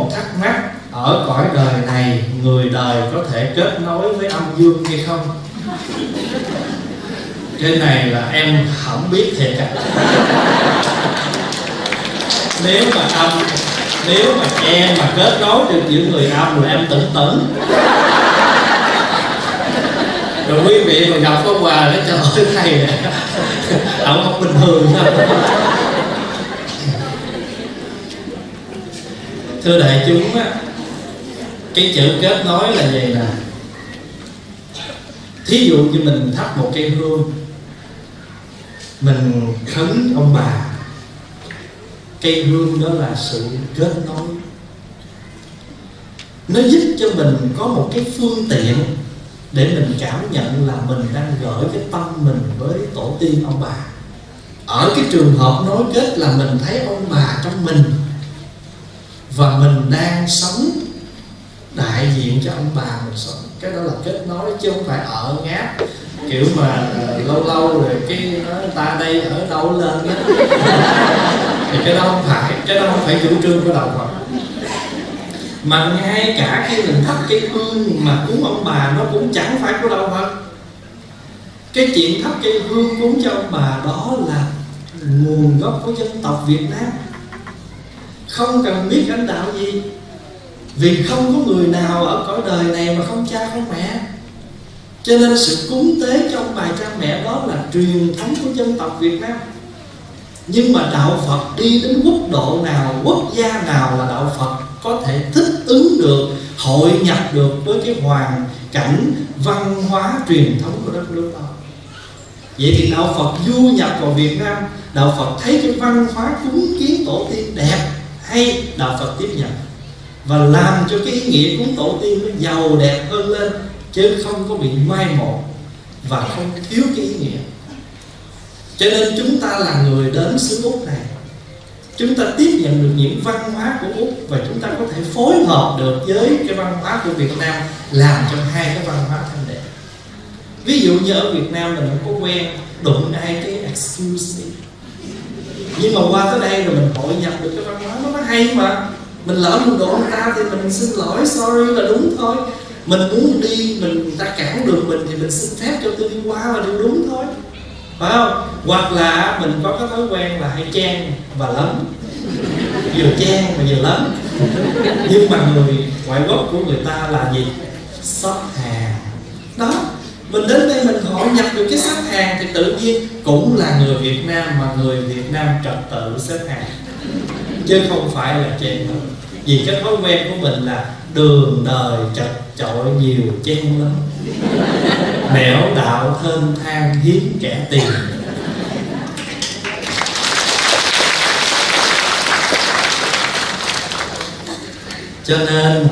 một thắc mắc, ở cõi đời này người đời có thể kết nối với âm dương hay không? Cái này là em không biết thiệt à. Nếu mà em mà kết nối được những người âm là em tỉnh tỉnh. Rồi quý vị mà gặp có quà nó trời ơi thầy nè, ông không bình thường đâu. Thưa đại chúng á, cái chữ kết nối là vậy nè. Thí dụ như mình thắp một cây hương, mình khấn ông bà, cây hương đó là sự kết nối. Nó giúp cho mình có một cái phương tiện để mình cảm nhận là mình đang gửi cái tâm mình với tổ tiên ông bà. Ở cái trường hợp nối kết là mình thấy ông bà trong mình, và mình đang sống đại diện cho ông bà mình sống. Cái đó là kết nối, chứ không phải ở ngáp kiểu mà lâu lâu rồi cái nói ta đây ở đâu lên đó. Thì cái đó không phải chủ trương của đạo Phật. Mà ngay cả khi mình thắp cây hương mà cúng ông bà, nó cũng chẳng phải của đạo Phật. Cái chuyện thắp cây hương cúng cho ông bà đó là nguồn gốc của dân tộc Việt Nam. Không cần biết lãnh đạo gì, vì không có người nào ở cõi đời này mà không cha không mẹ. Cho nên sự cúng tế cho ông bà cha mẹ đó là truyền thống của dân tộc Việt Nam. Nhưng mà đạo Phật đi đến quốc độ nào, quốc gia nào là đạo Phật có thể thích ứng được, hội nhập được với cái hoàn cảnh văn hóa truyền thống của đất nước đó. Vậy thì đạo Phật du nhập vào Việt Nam, đạo Phật thấy cái văn hóa cúng kiến tổ tiên đẹp hay, đạo Phật tiếp nhận và làm cho cái ý nghĩa cúng tổ tiên nó giàu đẹp hơn lên, chứ không có bị mai một và không thiếu cái ý nghĩa. Cho nên chúng ta là người đến xứ Úc này, chúng ta tiếp nhận được những văn hóa của Úc và chúng ta có thể phối hợp được với cái văn hóa của Việt Nam, làm cho hai cái văn hóa thanh đẹp. Ví dụ như ở Việt Nam mình không có quen đụng ai cái excuse me, nhưng mà qua tới đây rồi mình hội nhập được cái văn hóa nó hay mà. Mình lỡ mình đụng người ta thì mình xin lỗi, sorry là đúng thôi. Mình muốn đi, người ta cản đường mình thì mình xin phép cho tôi đi qua là điều đúng thôi, phải không? Hoặc là mình có cái thói quen là hay chen và lấn, vừa chen mà vừa lấn. Nhưng mà người ngoại quốc của người ta là gì? Shop hàng đó. Mình đến đây mình hội nhập được cái xếp hàng thì tự nhiên cũng là người Việt Nam, mà người Việt Nam trật tự xếp hàng, chứ không phải là chen lấn. Vì cái thói quen của mình là đường đời chật chội nhiều chen lắm, nẻo đạo thênh thang hiếm kẻ tiền. Cho nên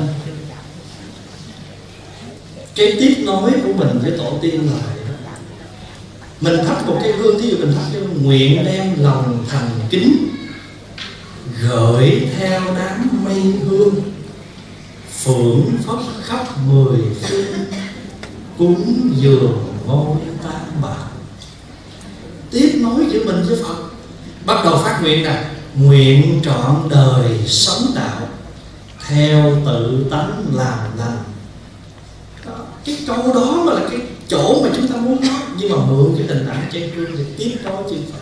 cái tiếp nối của mình với tổ tiên là mình thắp một cái hương, thí dụ mình thắp cái nguyện đem lòng thành kính, gửi theo đám mây hương, phượng phất khắp mười phương, cúng dường ngôi tam bảo. Tiếp nối giữa mình với Phật, bắt đầu phát nguyện nè: nguyện trọn đời sống đạo, theo tự tánh làm lành. Cái câu đó mà là cái chỗ mà chúng ta muốn nói, nhưng mà mượn cái hình ảnh trên gương để tiếp nối chư Phật.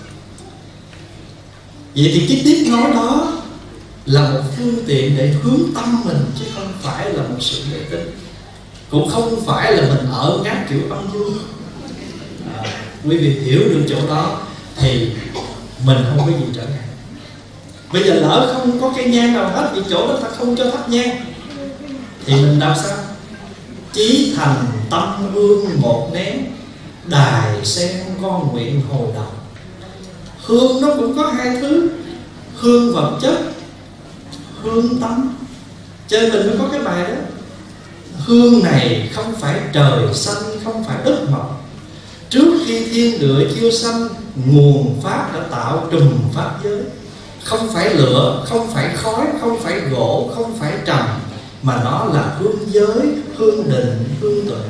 Vậy thì cái tiếp nối đó là một phương tiện để hướng tâm mình, chứ không phải là một sự mê tín, cũng không phải là mình ở ngáp kiểu âm dương. Quý vị hiểu được chỗ đó thì mình không có gì trở ngại. Bây giờ lỡ không có cây nhang nào hết, vì chỗ đó ta không cho thắp nhang, thì mình làm sao? Chí thành tâm hương một nén, đài sen con nguyện hồi đầu. Hương nó cũng có hai thứ: hương vật chất, hương tâm. Chơi mình mới có cái bài đó. Hương này không phải trời xanh, không phải đất mọc. Trước khi thiên địa chiêu sanh, nguồn pháp đã tạo trùm pháp giới. Không phải lửa, không phải khói, không phải gỗ, không phải trầm, mà nó là hương giới, hương định, hương tuệ.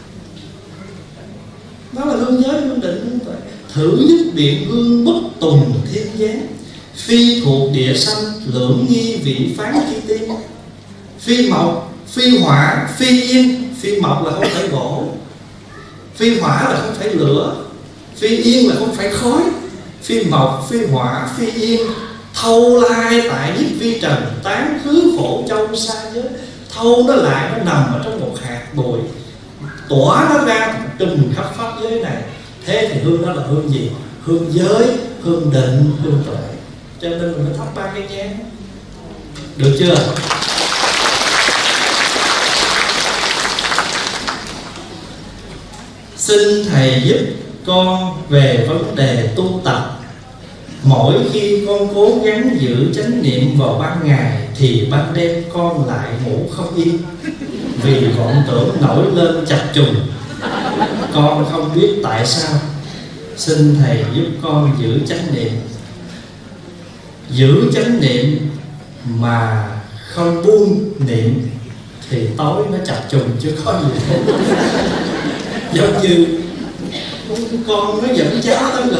Nó là hương giới, hương định, hương tuệ. Thử nhất điện hương bất tùng thiên gián, phi thuộc địa sanh, lưỡng nghi vị phán chi tiên. Phi mộc, phi hỏa, phi yên. Phi mộc là không phải gỗ, phi hỏa là không phải lửa, phi yên là không phải khói. Phi mộc, phi hỏa, phi yên, thâu lai tại nhất vi trần, tán khứ phổ châu xa giới. Thâu nó lại, nó nằm ở trong một hạt bụi, tỏa nó ra trùm khắp pháp giới này. Thế thì hương đó là hương gì? Hương giới, hương định, hương tuệ. Cho nên mình mới thắp 3 cây nhang. Được chưa? Xin thầy giúp con về vấn đề tu tập. Mỗi khi con cố gắng giữ chánh niệm vào ban ngày thì ban đêm con lại ngủ không yên, vì vọng tưởng nổi lên chập trùng. Con không biết tại sao. Xin thầy giúp con giữ chánh niệm. Giữ chánh niệm mà không buông niệm thì tối nó chập trùng chứ có gì hết. Giống như con nó dẫn cháu tới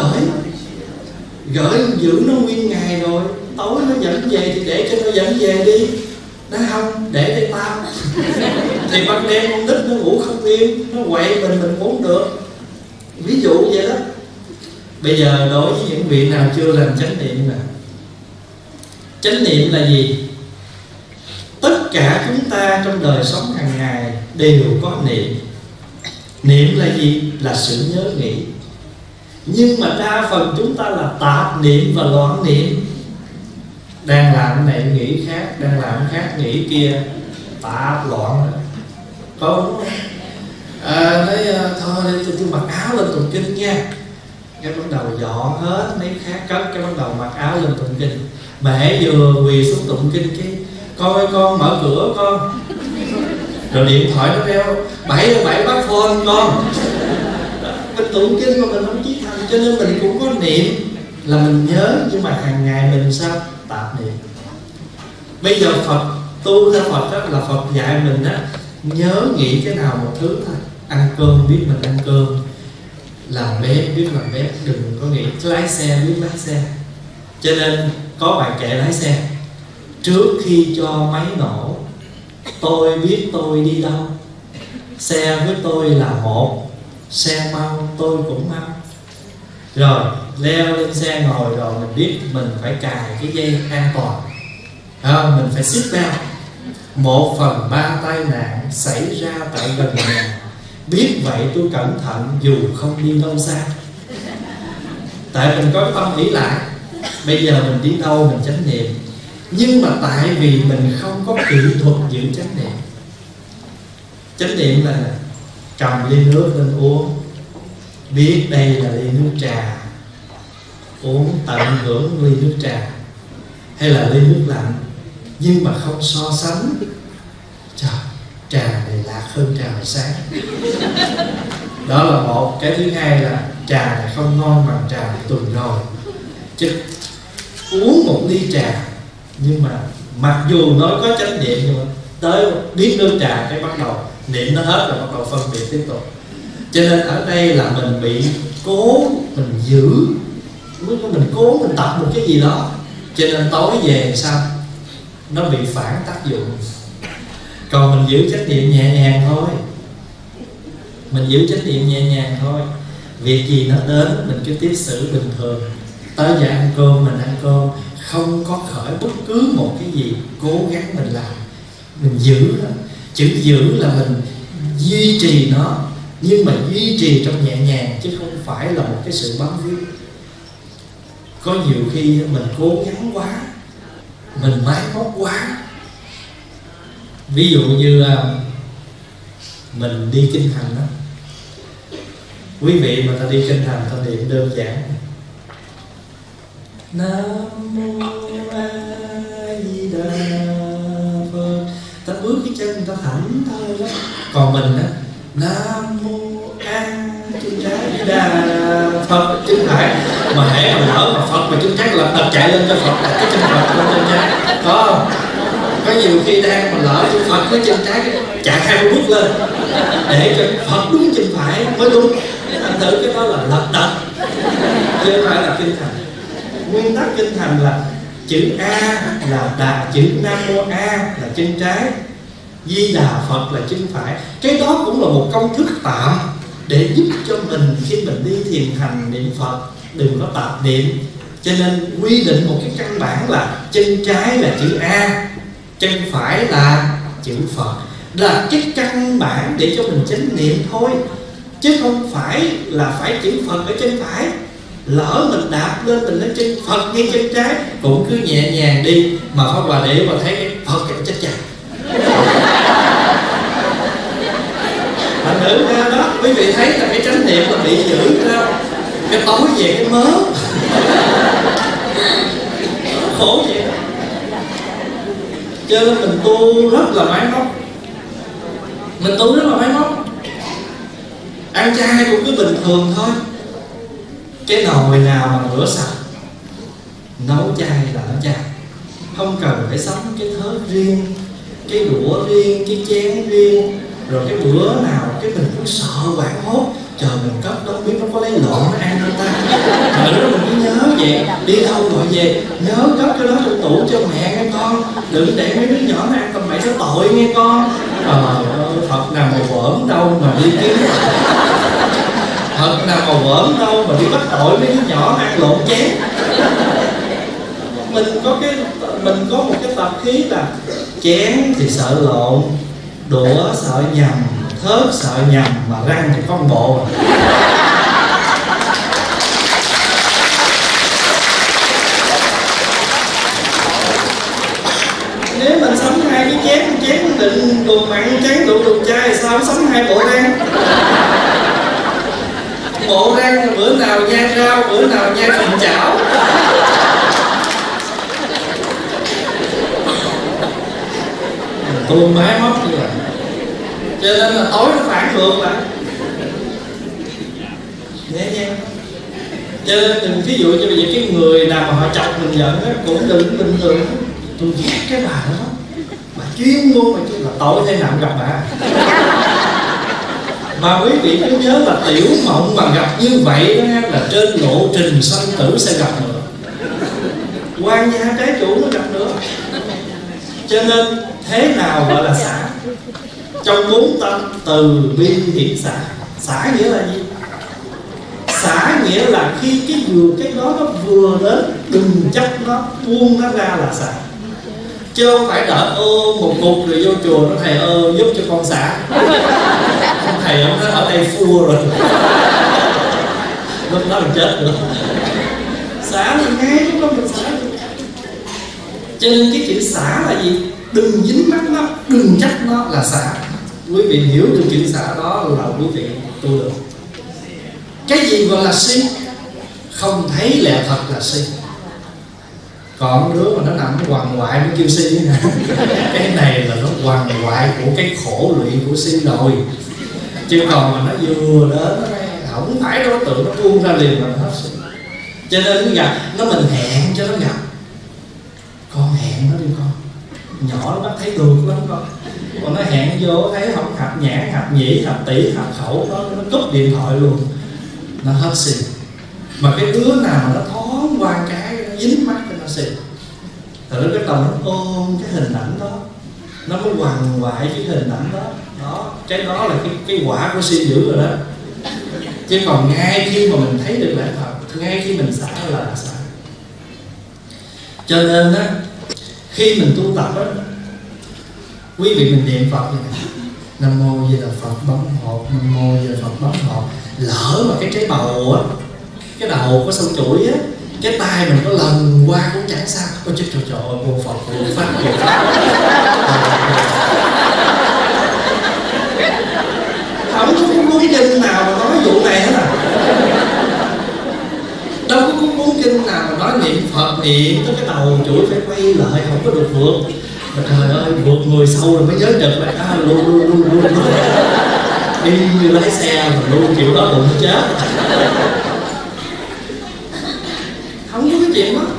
gửi giữ nó nguyên ngày rồi, tối nó dẫn về thì để cho nó dẫn về đi. Nó không, để đây tao. Thì ban đêm con nít nó ngủ không yên, nó quậy mình muốn được. Ví dụ vậy đó. Bây giờ đối với những vị nào chưa làm chánh niệm nè, chánh niệm là gì? Tất cả chúng ta trong đời sống hàng ngày đều có niệm. Niệm là gì? Là sự nhớ nghĩ. Nhưng mà đa phần chúng ta là tạp niệm và loạn niệm. Đang làm cái này nghĩ khác, đang làm cái khác nghĩ kia, tạp loạn. Có đúng không? Nói thôi tôi mặc áo lên tụng kinh nha. Cái bắt đầu dọn hết mấy khác cất, cái bắt đầu mặc áo lên tụng kinh. Mẹ vừa quỳ xuống tụng kinh cái con ơi con mở cửa con. Rồi điện thoại nó reo 7 bắt phone con. Mình tụng kinh mà mình không chí thành, cho nên mình cũng có niệm là mình nhớ, nhưng mà hàng ngày mình sao? Tạp niệm. Bây giờ Phật tu theo Phật đó là Phật dạy mình đó, nhớ nghĩ cái nào một thứ thôi. Ăn cơm biết mình ăn cơm, làm bếp biết làm bếp, đừng có nghĩ lái xe biết lái xe. Cho nên có bài kệ lái xe: trước khi cho máy nổ, tôi biết tôi đi đâu. Xe với tôi là một, xe mau tôi cũng mau. Rồi leo lên xe ngồi rồi mình biết mình phải cài cái dây an toàn, mình phải xích belt. 1/3 tai nạn xảy ra tại gần nhà. Biết vậy tôi cẩn thận dù không đi đâu xa. Tại mình có tâm nghĩ lại, bây giờ mình đi đâu mình chánh niệm. Nhưng mà tại vì mình không có kỹ thuật giữ chánh niệm. Chánh niệm là cầm ly nước lên uống, biết đây là ly nước trà, uống tận hưởng ly nước trà hay là ly nước lạnh, nhưng mà không so sánh. Trời, trà này lạc hơn trà hồi sáng. Đó là một. Cái thứ hai là trà này không ngon bằng trà tuần rồi. Chứ uống một ly trà, nhưng mà mặc dù nó có chánh niệm, nhưng mà tới biết nước trà cái bắt đầu niệm nó hết rồi, bắt đầu phân biệt tiếp tục. Cho nên ở đây là mình bị cố mình giữ, mình cố mình tập một cái gì đó, cho nên tối về sao nó bị phản tác dụng. Còn mình giữ chánh niệm nhẹ nhàng thôi, mình giữ chánh niệm nhẹ nhàng thôi. Việc gì nó đến mình cứ tiếp xử bình thường. Tới giờ ăn cơm mình ăn cơm, không có khởi bất cứ một cái gì, cố gắng mình làm, mình giữ nó. Chữ giữ là mình duy trì nó, nhưng mà duy trì trong nhẹ nhàng, chứ không phải là một cái sự bám víu. Có nhiều khi mình cố gắng quá, mình máy móc quá. Ví dụ như mình đi kinh hành đó, quý vị mà ta đi kinh hành ta niệm đơn giản: Nam mô A Di Đà Phật. Ta bước cái chân ta thảnh thôi đó. Còn mình á, Nam mô A chân trái Di Đà Phật chân phải. Mà hễ mà lỡ mà Phật mà chân trái là tập chạy lên cho Phật, đặt cái chân Phật lên chân trái, có không? Có nhiều khi đang mà lỡ chân Phật với chân trái chạy 20 bước lên để cho Phật đúng chân phải mới đúng. Anh thử cái đó là lật đật, chứ không phải là kinh thành. Nguyên tắc kinh thành là chữ A là chữ Nam Mô A là chân trái, Di Đà Phật là chân phải. Cái đó cũng là một công thức tạm để giúp cho mình khi mình đi thiền hành niệm Phật đừng có tạp niệm. Cho nên quy định một cái căn bản là chân trái là chữ A, chân phải là chữ Phật, là cái căn bản để cho mình chánh niệm thôi, chứ không phải là phải chữ Phật ở chân phải. Lỡ mình đạp lên mình lên chân Phật ngay chân trái cũng cứ nhẹ nhàng đi, mà Pháp Hòa để mà thấy cái Phật cái chết chặt. Thành thử ra đó quý vị thấy là cái chánh niệm là bị giữ đâu, cái tối về cái mớ khổ vậy đó. Cho nên mình tu rất là máy móc, mình tu rất là máy móc. Ăn chay cũng cứ bình thường thôi. Cái nồi nào mà rửa sạch, nấu chay là nấu chay, không cần phải sắm cái thớt riêng, cái đũa riêng, cái chén riêng. Rồi cái bữa nào cái mình cũng sợ hoảng hốt, chờ mình cất đó biết nó có lấy lộn nó ăn không ta. Rồi đó mình cứ nhớ vậy, đi đâu gọi về nhớ cất cái đó trong tủ cho mẹ nghe con, đừng để mấy đứa nhỏ nó ăn tầm bậy nó tội nghe con. Phật nào mà vỡm đâu mà đi kiếm, Phật nào mà vỡm đâu mà đi bắt tội mấy đứa nhỏ ăn lộn chén. Mình có một cái tập khí là chén thì sợ lộn, đũa sợ nhầm, thớt sợ nhầm, mà răng thì có một bộ. Nếu mình sắm hai cái chén định đồ mặn, chén đồ chay, sao sắm hai bộ răng? Bộ răng bữa nào nhai rau, bữa nào nhai phần chảo. Tu máy móc như vậy, cho nên là tối nó phản ngược lại nhẹ nhàng. Cho nên đừng, ví dụ như bây giờ cái người nào mà họ chọc mình giận á, cũng đừng bình thường. Tôi ghét cái bà đó, bà chuyên môn mà chứ là tội thế nào gặp bà. Mà quý vị cứ nhớ là tiểu mộng mà gặp như vậy đó là trên lộ trình sanh tử sẽ gặp nữa, quan gia trái chủ nó gặp nữa. Cho nên thế nào gọi là xả? Trong 4 tâm từ bi hiển xả. Xả nghĩa là gì? Xả nghĩa là khi cái đó nó vừa đến, đừng chấp nó, buông nó ra là xả. Chứ không phải đợi một cục rồi vô chùa nó thầy giúp cho con xả. Thầy ông nói ở đây phua rồi, lúc đó mình chết nữa. Xả thì ngay lúc đó mình xả. Cho nên cái chữ xả là gì? Đừng dính mắc nó, đừng chấp nó là xả. Quý vị hiểu được chữ xả đó là quý vị tu được. Cái gì gọi là si? Không thấy lẽ thật là si. Còn đứa mà nó nằm quằn quại nó kêu si nè. Cái này là nó quằn quại của cái khổ lụy của si rồi. Chứ còn mà nó vừa đến không phải đối tượng nó buông ra liền là nó hết si. Cho nên nó gặp nó, mình hẹn cho nó gặp. Con hẹn nó đi con, nhỏ nó bắt thấy được lắm con. Còn nó hẹn vô thấy không hợp nhãn, hợp nhĩ, hợp tỷ, hợp khẩu, nó cúp điện thoại luôn, nó hết xì. Mà cái đứa nào mà nó thoáng qua cái nó dính mắt cho nó xì, thử cái tàu nó ôm cái hình ảnh đó, nó mới quằn quại cái hình ảnh đó. Đó, cái đó là cái quả của si dữ rồi đó. Chứ còn ngay khi mà mình thấy được lẽ thật, ngay khi mình xả là xả. Cho nên á, khi mình tu tập á, quý vị mình niệm Phật như này: Nam mô Di Đà Phật bấm hột, Nam mô Di Đà Phật bấm hột. Lỡ mà cái trái bầu á, cái đầu có sâu chuỗi á, cái tay mình có lần qua cũng chẳng sao. Ôi chết trời trời ơi, vô Phật, vô Pháp, vô Pháp. Không có cuốn kinh nào mà nói vụ này hết à. Đâu có cuốn kinh nào mà nói niệm Phật niệm tới cái đầu chuỗi phải quay lại, không có được vượt. Mà trời ơi, vượt người sâu rồi mới giới trực lại. Luôn đi như lái xe mà luôn kiểu đó đụng chết. Không có cái chuyện đó.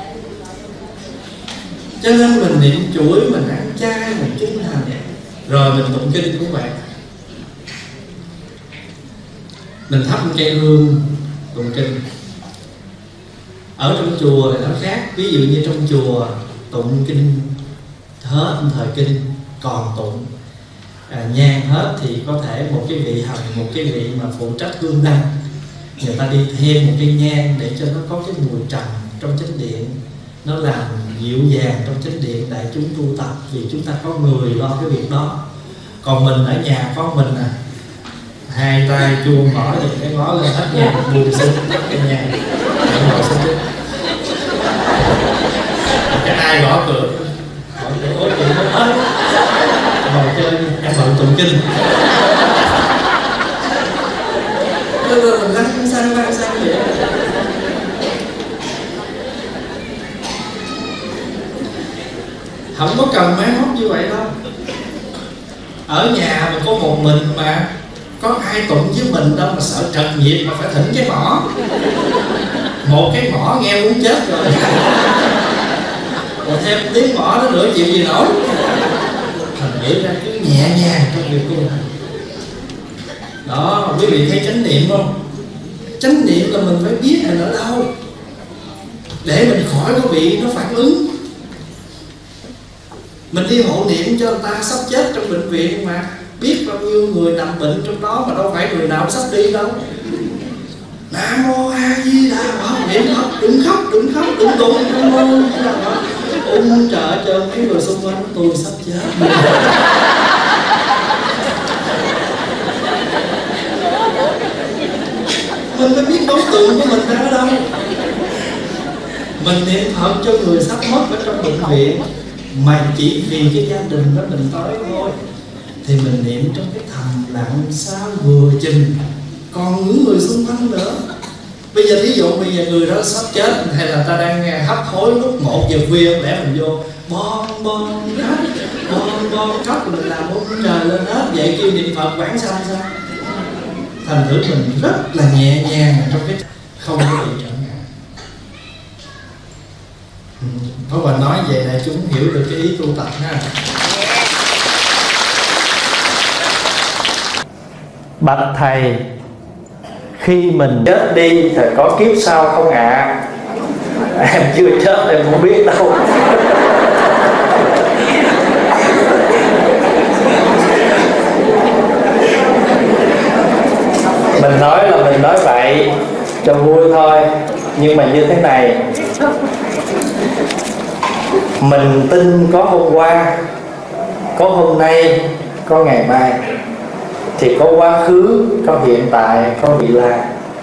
Cho nên mình niệm chuỗi, mình ăn chay, mình kinh hành, rồi mình tụng kinh cũng vậy. Mình thắp một cây hương tụng kinh. Ở trong chùa thì nó khác. Ví dụ như trong chùa tụng kinh hết thời kinh còn tụng, nhang hết thì có thể một cái vị hồng, một cái vị mà phụ trách hương đăng, người ta đi thêm một cây nhang để cho nó có cái mùi trầm trong chánh điện, nó làm dịu dàng trong chánh điện đại chúng tu tập, vì chúng ta có người lo cái việc đó. Còn mình ở nhà có mình hai tay chuông gõ thì cái ngó lên hết nhang, buông xuống cái nhang để ngồi xuống trước. Cái ai gõ cửa ôi chị nó hết ngồi chơi em bận tụng kinh. Mình lăn sang vậy. Không có cần máy móc như vậy đâu. Ở nhà mình có một mình mà, có ai tụng với mình đâu mà sợ trật nhịp mà phải thỉnh cái mỏ. Một cái mỏ nghe muốn chết rồi. Còn thêm tiếng mỏ đó nữa chịu gì nổi. Thành nghĩ ra cứ nhẹ nhàng trong việc tu hành. Đó, quý vị thấy chánh niệm không? Chánh niệm là mình phải biết mình ở đâu để mình khỏi có bị nó phản ứng. Mình đi hộ niệm cho người ta sắp chết trong bệnh viện mà biết bao nhiêu người nằm bệnh trong đó mà đâu phải người nào sắp đi đâu. Nam mô A Di Đà Phật, niệm khóc, đừng khóc, đừng tụng Nam mô A Di Đà Phật. Ôm trợ cho mấy người xung quanh tôi sắp chết. Mình phải biết đối tượng của mình đang ở đâu. Mình niệm Phật cho người sắp mất ở trong bệnh viện mà chỉ vì cái gia đình đó mình tới thôi, thì mình niệm trong cái thầm lặng sao vừa chừng, còn những người xung quanh nữa. Bây giờ ví dụ bây giờ người đó sắp chết hay là ta đang hấp hối lúc 1 giờ khuya, lẽ mình vô bon khóc mình làm ơn trời lên hết, vậy kêu niệm Phật quảng sanh sao? Thành thử mình rất là nhẹ nhàng trong cái không có bị trở ngại. Pháp Hòa nói vậy này chúng hiểu được cái ý tu tập ha. Bạch thầy, khi mình chết đi thì có kiếp sau không ạ? Em chưa chết em không biết đâu. Mình nói là mình nói vậy cho vui thôi, nhưng mà như thế này, mình tin có hôm qua, có hôm nay, có ngày mai, thì có quá khứ, có hiện tại, có vị lai.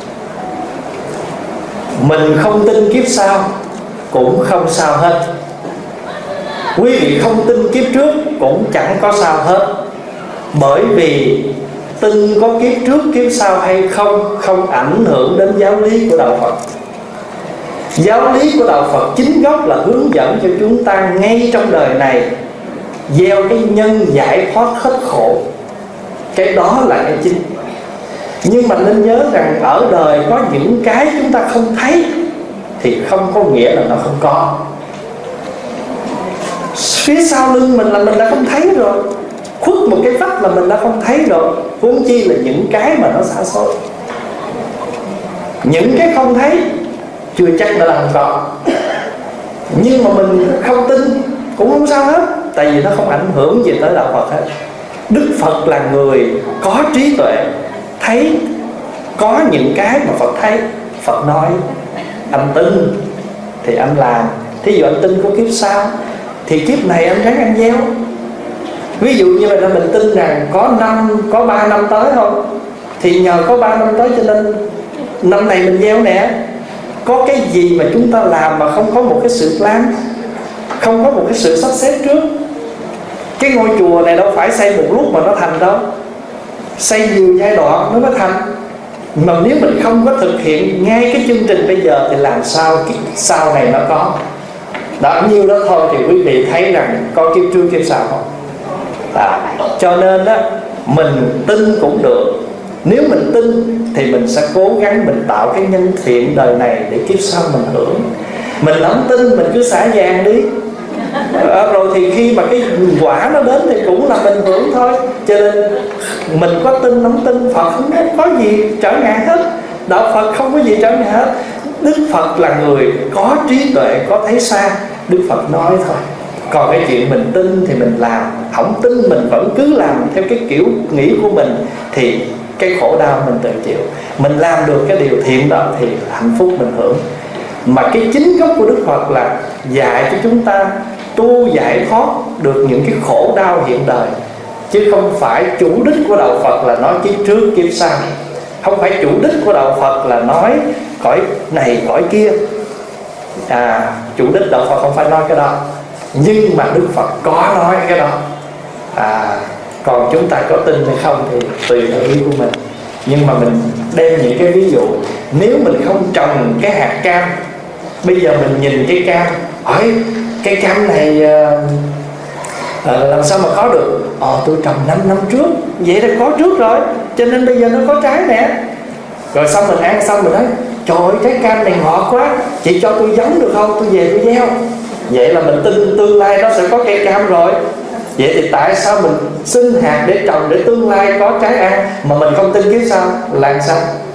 Mình không tin kiếp sau cũng không sao hết. Quý vị không tin kiếp trước cũng chẳng có sao hết. Bởi vì tin có kiếp trước kiếp sau hay không không ảnh hưởng đến giáo lý của đạo Phật. Giáo lý của đạo Phật chính gốc là hướng dẫn cho chúng ta ngay trong đời này gieo cái nhân giải thoát hết khổ. Cái đó là cái chính. Nhưng mà nên nhớ rằng ở đời có những cái chúng ta không thấy thì không có nghĩa là nó không có. Phía sau lưng mình là mình đã không thấy rồi, khuất một cái vách là mình đã không thấy rồi, huống chi là những cái mà nó xa xôi. Những cái không thấy chưa chắc đã là không có, nhưng mà mình không tin cũng không sao hết, tại vì nó không ảnh hưởng gì tới đạo Phật hết. Đức Phật là người có trí tuệ, thấy có những cái mà Phật thấy. Phật nói anh tin thì anh làm. Thí dụ anh tin có kiếp sau thì kiếp này anh ráng anh gieo. Ví dụ như là mình tin rằng có 3 năm tới không, thì nhờ có 3 năm tới cho nên năm này mình gieo nè. Có cái gì mà chúng ta làm mà không có một cái sự plan, không có một cái sự sắp xếp trước. Cái ngôi chùa này đâu phải xây một lúc mà nó thành đâu, xây nhiều giai đoạn nó mới thành. Mà nếu mình không có thực hiện ngay cái chương trình bây giờ thì làm sao cái sau này nó có. Đó, nhiêu đó thôi thì quý vị thấy rằng có kiếp trước kiếp sau không. Cho nên đó, mình tin cũng được. Nếu mình tin thì mình sẽ cố gắng mình tạo cái nhân thiện đời này để kiếp sau mình hưởng. Mình không tin mình cứ xả vàng đi, rồi thì khi mà cái quả nó đến thì cũng là mình hưởng thôi. Cho nên mình có tin không tin, Phật không có gì trở ngại hết. Đạo Phật không có gì trở ngại hết. Đức Phật là người có trí tuệ, có thấy xa. Đức Phật nói thôi, Còn cái chuyện mình tin thì mình làm, không tin mình vẫn cứ làm theo cái kiểu nghĩ của mình, thì cái khổ đau mình tự chịu. Mình làm được cái điều thiện đó thì hạnh phúc mình hưởng. Mà cái chính gốc của Đức Phật là dạy cho chúng ta tu giải thoát được những cái khổ đau hiện đời, chứ không phải chủ đích của đạo Phật là nói kiếp trước kiếp sau. Không phải chủ đích của đạo Phật là nói cõi này cõi kia. Chủ đích đạo Phật không phải nói cái đó, nhưng mà Đức Phật có nói cái đó. Còn chúng ta có tin hay không thì tùy theo ý của mình. Nhưng mà mình đem những cái ví dụ, nếu mình không trồng cái hạt cam, bây giờ mình nhìn cái cam, hỏi cây cam này làm sao mà có được? Tôi trồng 5 năm trước, vậy đã có trước rồi, cho nên bây giờ nó có trái nè. Rồi xong mình ăn xong mình nói, trời ơi trái cam này ngọt quá, chị cho tôi giống được không, tôi về tôi gieo. Vậy là mình tin tương lai nó sẽ có cây cam rồi. Vậy thì tại sao mình xin hạt để trồng để tương lai có trái ăn, mà mình không tin kiếp sau là làm sao?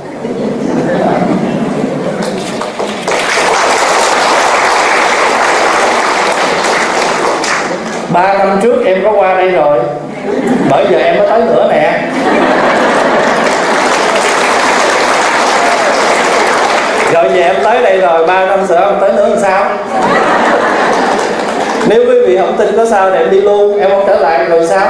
3 năm trước em có qua đây rồi, bởi giờ em mới tới nữa nè. Rồi giờ em tới đây rồi, 3 năm nữa em tới nữa làm sao? Nếu quý vị không tin có sao thì em đi luôn, em không trở lại rồi sao?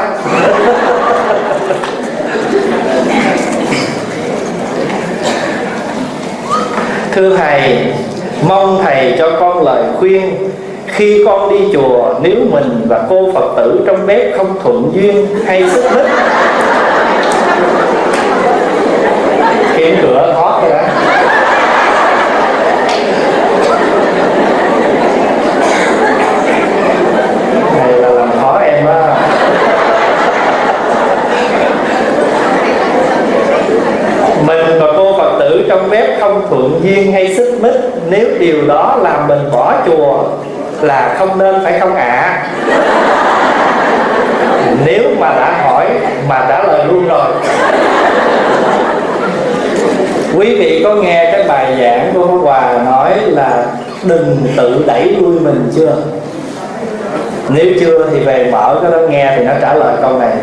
Thưa Thầy, mong Thầy cho con lời khuyên. Khi con đi chùa, nếu mình và cô Phật tử trong bếp không thuận duyên hay xích mích, kiếm cửa thoát rồi đó. Này là làm khó em á. Mình và cô Phật tử trong bếp không thuận duyên hay xích mích, nếu điều đó làm mình bỏ chùa là không nên phải không ạ? Nếu mà đã hỏi mà trả lời luôn rồi. Quý vị có nghe cái bài giảng của Pháp Hòa nói là đừng tự đẩy lui mình chưa? Nếu chưa thì về mở cái đó nghe thì nó trả lời câu này.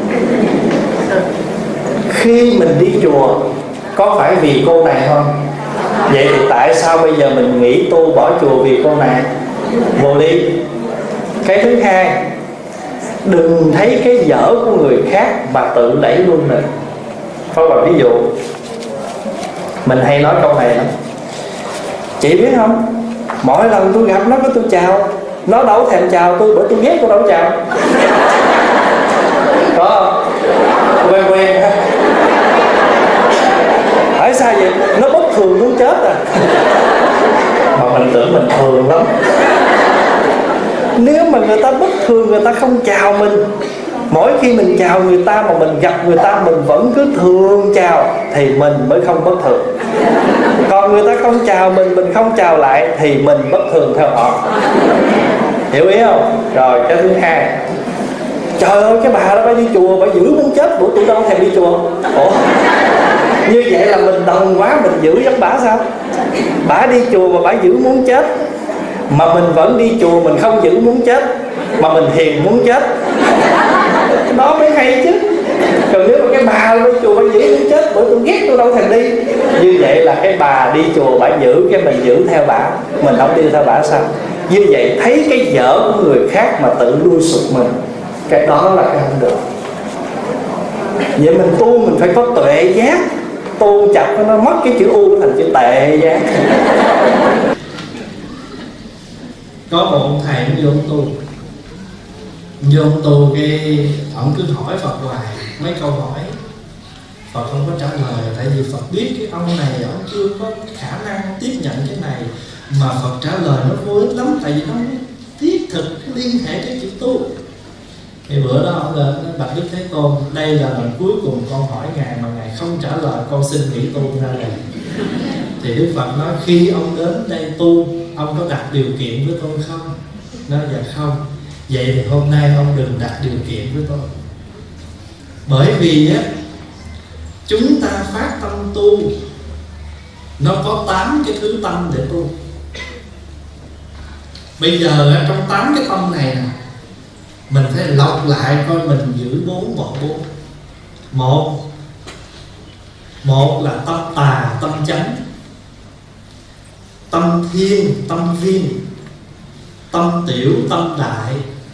Khi mình đi chùa có phải vì cô này không? Vậy thì tại sao bây giờ mình nghĩ tu bỏ chùa vì cô này? Vô lý. Cái thứ hai, đừng thấy cái dở của người khác mà tự đẩy lui mình. Có một ví dụ, mình hay nói câu này lắm. Chị biết không, mỗi lần tôi gặp nó tôi chào, nó đâu thèm chào tôi, bởi tôi ghét tôi đâu chào. Có không? Quen quen ha. Tại sao vậy? Nó bất thường muốn chết à. Mà mình tưởng mình thường lắm. Nếu mà người ta bất thường, người ta không chào mình, mỗi khi mình chào người ta mà mình gặp người ta mình vẫn cứ thường chào, thì mình mới không bất thường. Còn người ta không chào mình không chào lại, thì mình bất thường theo họ. Hiểu ý không? Rồi cái thứ hai, trời ơi cái bà đó phải đi chùa, bà dữ muốn chết, bữa tôi đâu thèm đi chùa. Ủa, như vậy là mình đồng quá, mình dữ giống bà sao? Bà đi chùa mà bà dữ muốn chết, mà mình vẫn đi chùa mình không dữ muốn chết, mà mình hiền muốn chết, đó mới hay chứ. Còn nếu mà cái bà đi chùa bà dữ muốn chết, bữa tôi ghét tôi đâu thèm đi, như vậy là cái bà đi chùa bà dữ, cái mình dữ theo bà, mình không đi theo bà sao? Như vậy thấy cái dở của người khác mà tự lui sụp mình, cái đó là cái không được. Vậy mình tu mình phải có tuệ giác, tu chặt nó mất cái chữ U thành chữ tệ giác. Có một ông thầy vô tu cái ông cứ hỏi Phật hoài mấy câu hỏi, Phật không có trả lời, tại vì Phật biết cái ông này ông chưa có khả năng tiếp nhận cái này, mà Phật trả lời nó vô ích lắm, tại vì nó thiết thực liên hệ cái chữ tu. Thì bữa đó ông lên bạch Đức Thế Tôn, đây là lần cuối cùng con hỏi ngài mà ngài không trả lời, con xin nghỉ tu ra này. Thì Đức Phật nói khi ông đến đây tu, ông có đặt điều kiện với tôi không? Nói dạ không. Vậy thì hôm nay ông đừng đặt điều kiện với tôi. Bởi vì á, chúng ta phát tâm tu, nó có 8 cái thứ tâm để tu. Bây giờ trong 8 cái tâm này nè, mình phải lọc lại coi mình giữ 4 bọn 4. Một là tâm tà, tâm chánh, tâm thiên, tâm viên, tâm tiểu, tâm đại,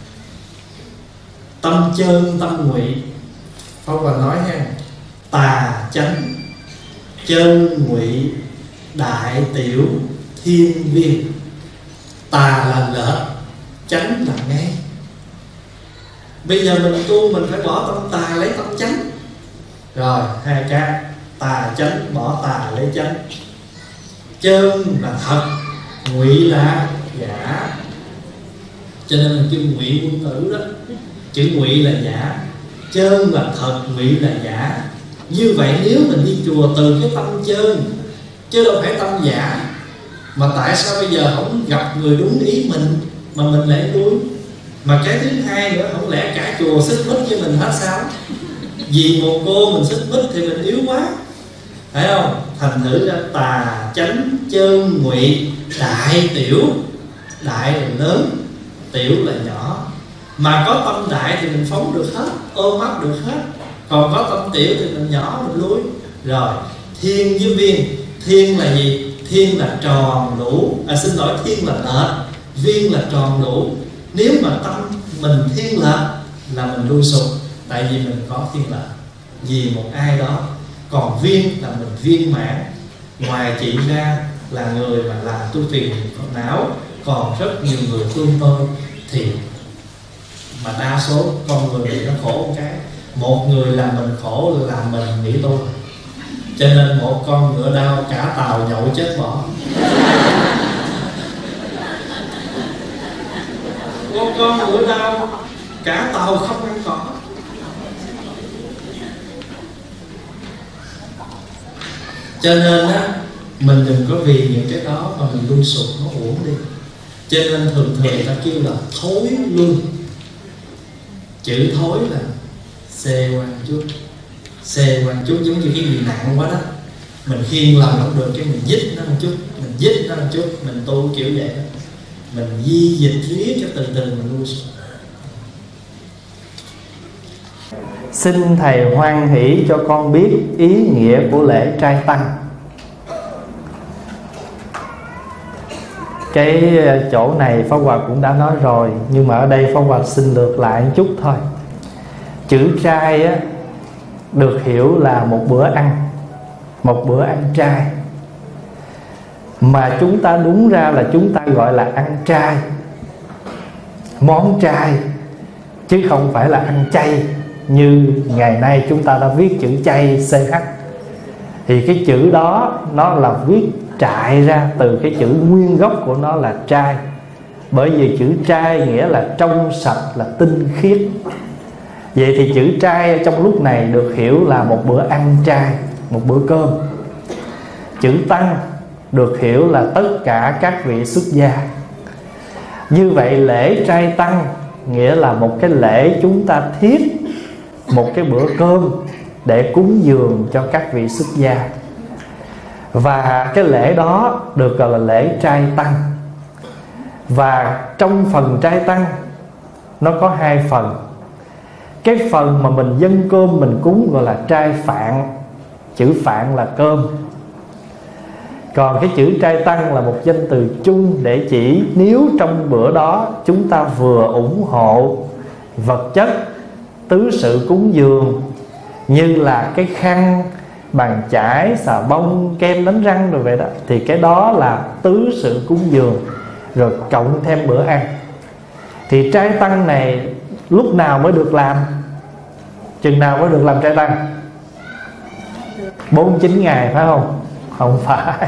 tâm chân, tâm ngụy. Pháp Hòa nói nha: tà, chánh, chân, ngụy, đại, tiểu, thiên, viên. Tà là lệch, chánh là ngay. Bây giờ mình tu mình phải bỏ tâm tà lấy tâm chánh. Rồi, hai cái tà chánh, bỏ tà lấy chánh. Chân là thật, ngụy là giả. Cho nên là kêu ngụy quân tử đó. Chữ ngụy là giả, chân là thật, ngụy là giả. Như vậy nếu mình đi chùa từ cái tâm chân, chứ đâu phải tâm giả. Mà tại sao bây giờ không gặp người đúng ý mình mà mình lại đuối? Mà cái thứ hai nữa, không lẽ cả chùa xích mích với mình hết sao? Vì một cô mình xích mích thì mình yếu quá, phải không? Thành thử ra tà, chánh, chân, ngụy, đại, tiểu. Đại là lớn, tiểu là nhỏ. Mà có tâm đại thì mình phóng được hết, ôm ấp được hết. Còn có tâm tiểu thì mình nhỏ, mình lùi. Rồi, thiên với viên. Thiên là gì? Thiên là tròn đủ, thiên là lệch, viên là tròn đủ. Nếu mà tâm mình thiên lệch là mình lui sụp, tại vì mình có thiên lệch vì một ai đó. Còn viên là mình viên mãn. Ngoài chị ra là người mà làm tu phiền não còn rất nhiều người thương tôi, thì mà đa số con người nó khổ một cái. Một người làm mình khổ là mình nghĩ tôi. Cho nên một con ngựa đau cả tàu nhậu chết bỏ. Một con ngựa đau cả tàu không ăn cỏ. Cho nên á, mình đừng có vì những cái đó mà mình lui sụp, nó uổng đi. Cho nên thường ta kêu là thối luân. Chữ thối là xê quan chút. Xê quan chút giống như cái gì nặng quá đó, mình khiêng lần không được, cái mình dít nó một chút, mình dít nó một chút. Mình tu kiểu vậy đó, mình di dịch riết cho từ từ mình lui xuống. Xin Thầy hoan hỷ cho con biết ý nghĩa của lễ trai tăng. Cái chỗ này Pháp Hòa cũng đã nói rồi, nhưng mà ở đây Pháp Hòa xin lược lại một chút thôi. Chữ trai á, được hiểu là một bữa ăn, một bữa ăn chay. Mà chúng ta đúng ra là chúng ta gọi là ăn chay, món chay, chứ không phải là ăn chay như ngày nay chúng ta đã viết chữ chay CH. Thì cái chữ đó nó là viết trại ra từ cái chữ nguyên gốc của nó là trai. Bởi vì chữ trai nghĩa là trong sạch, là tinh khiết. Vậy thì chữ trai trong lúc này được hiểu là một bữa ăn chay, một bữa cơm. Chữ tăng được hiểu là tất cả các vị xuất gia. Như vậy lễ trai tăng nghĩa là một cái lễ chúng ta thiết một cái bữa cơm để cúng dường cho các vị xuất gia. Và cái lễ đó được gọi là lễ trai tăng. Và trong phần trai tăng nó có hai phần. Cái phần mà mình dâng cơm mình cúng gọi là trai phạn. Chữ phạn là cơm. Còn cái chữ trai tăng là một danh từ chung để chỉ nếu trong bữa đó chúng ta vừa ủng hộ vật chất, tứ sự cúng dường, như là cái khăn, bàn chải, xà bông, kem đánh răng rồi vậy đó, thì cái đó là tứ sự cúng dường, rồi cộng thêm bữa ăn. Thì trai tăng này lúc nào mới được làm? Chừng nào mới được làm trai tăng? 49 ngày phải không? Không phải.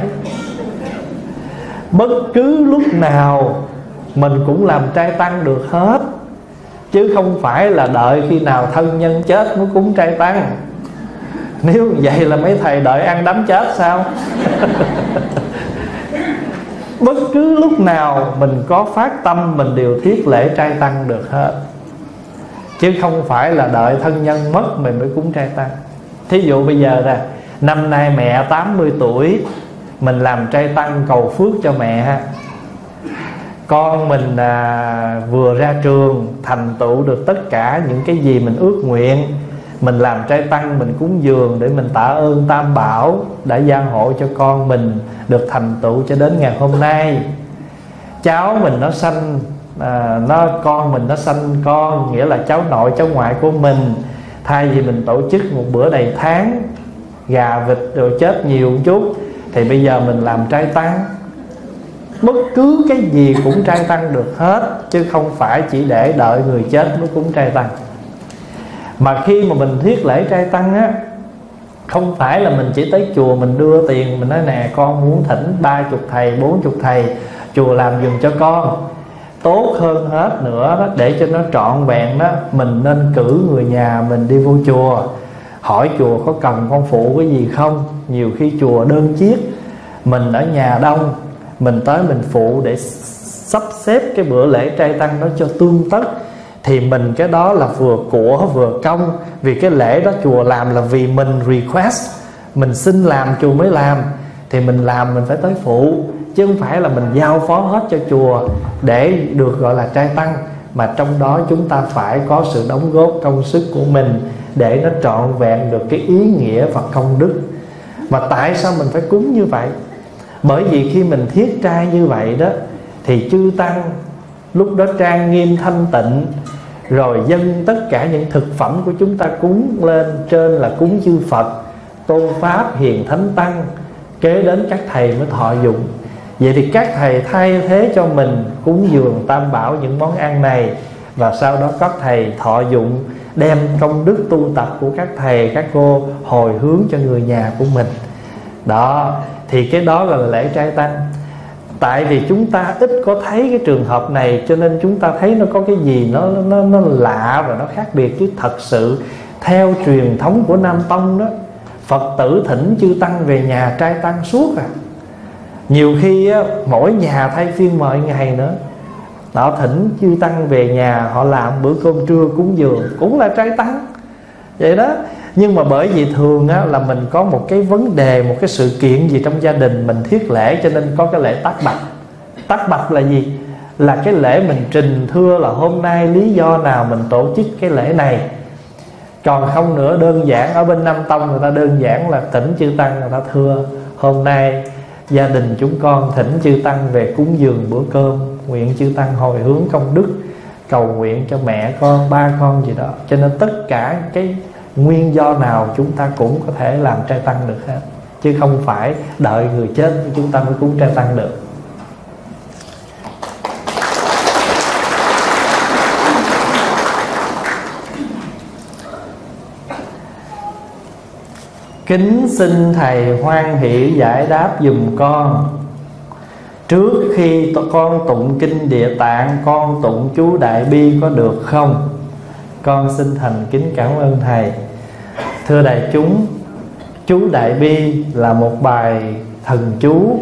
Bất cứ lúc nào mình cũng làm trai tăng được hết, chứ không phải là đợi khi nào thân nhân chết mới cúng trai tăng. Nếu vậy là mấy thầy đợi ăn đám chết sao? Bất cứ lúc nào mình có phát tâm mình đều thiết lễ trai tăng được hết, chứ không phải là đợi thân nhân mất mình mới cúng trai tăng. Thí dụ bây giờ nè, năm nay mẹ 80 tuổi, mình làm trai tăng cầu phước cho mẹ. con mình vừa ra trường thành tựu được tất cả những cái gì mình ước nguyện, mình làm trai tăng, mình cúng dường để mình tạ ơn Tam Bảo đã gia hộ cho con mình được thành tựu cho đến ngày hôm nay. Cháu mình nó sanh con mình nó sanh con, nghĩa là cháu nội cháu ngoại của mình, thay vì mình tổ chức một bữa đầy tháng, gà vịt rồi chết nhiều một chút, thì bây giờ mình làm trai tăng. Bất cứ cái gì cũng trai tăng được hết, chứ không phải chỉ để đợi người chết mới cúng trai tăng. Mà khi mà mình thiết lễ trai tăng á, không phải là mình chỉ tới chùa mình đưa tiền, mình nói nè con muốn thỉnh 30 thầy 40 thầy, chùa làm giùm cho con. Tốt hơn hết nữa đó, để cho nó trọn vẹn đó, mình nên cử người nhà mình đi vô chùa, hỏi chùa có cần con phụ cái gì không. Nhiều khi chùa đơn chiếc, mình ở nhà đông, mình tới mình phụ để sắp xếp cái bữa lễ trai tăng đó cho tương tất, thì mình cái đó là vừa của vừa công. Vì cái lễ đó chùa làm là vì mình request, mình xin làm chùa mới làm, thì mình làm mình phải tới phụ, chứ không phải là mình giao phó hết cho chùa để được gọi là trai tăng. Mà trong đó chúng ta phải có sự đóng góp công sức của mình để nó trọn vẹn được cái ý nghĩa và công đức. Mà tại sao mình phải cúng như vậy? Bởi vì khi mình thiết trai như vậy đó, thì chư tăng lúc đó trang nghiêm thanh tịnh, rồi dâng tất cả những thực phẩm của chúng ta cúng lên trên là cúng chư Phật, tôn Pháp, hiền thánh tăng, kế đến các thầy mới thọ dụng. Vậy thì các thầy thay thế cho mình cúng dường Tam Bảo những món ăn này, và sau đó các thầy thọ dụng, đem công đức tu tập của các thầy các cô hồi hướng cho người nhà của mình. Đó, thì cái đó là lễ trai tăng. Tại vì chúng ta ít có thấy cái trường hợp này, cho nên chúng ta thấy nó có cái gì nó lạ và nó khác biệt. Chứ thật sự theo truyền thống của Nam Tông đó, Phật tử thỉnh chư tăng về nhà trai tăng suốt Nhiều khi á, mỗi nhà thay phiên mời ngày nữa, họ thỉnh chư tăng về nhà, họ làm bữa cơm trưa cúng dường, cũng là trai tăng vậy đó. Nhưng mà bởi vì thường á, là mình có một cái vấn đề, một cái sự kiện gì trong gia đình mình thiết lễ, cho nên có cái lễ tác bạch. Tác bạch là gì? Là cái lễ mình trình thưa là hôm nay lý do nào mình tổ chức cái lễ này. Còn không nữa, đơn giản ở bên Nam Tông người ta đơn giản là thỉnh chư tăng, người ta thưa hôm nay gia đình chúng con thỉnh chư tăng về cúng dường bữa cơm, nguyện chư tăng hồi hướng công đức, cầu nguyện cho mẹ con, ba con gì đó. Cho nên tất cả cái nguyên do nào chúng ta cũng có thể làm trai tăng được hết, chứ không phải đợi người chết chúng ta mới cúng trai tăng được. Kính xin thầy hoan hỷ giải đáp dùm con. Trước khi con tụng kinh Địa Tạng, con tụng chú Đại Bi có được không? Con xin thành kính cảm ơn thầy. Thưa đại chúng, chú Đại Bi là một bài thần chú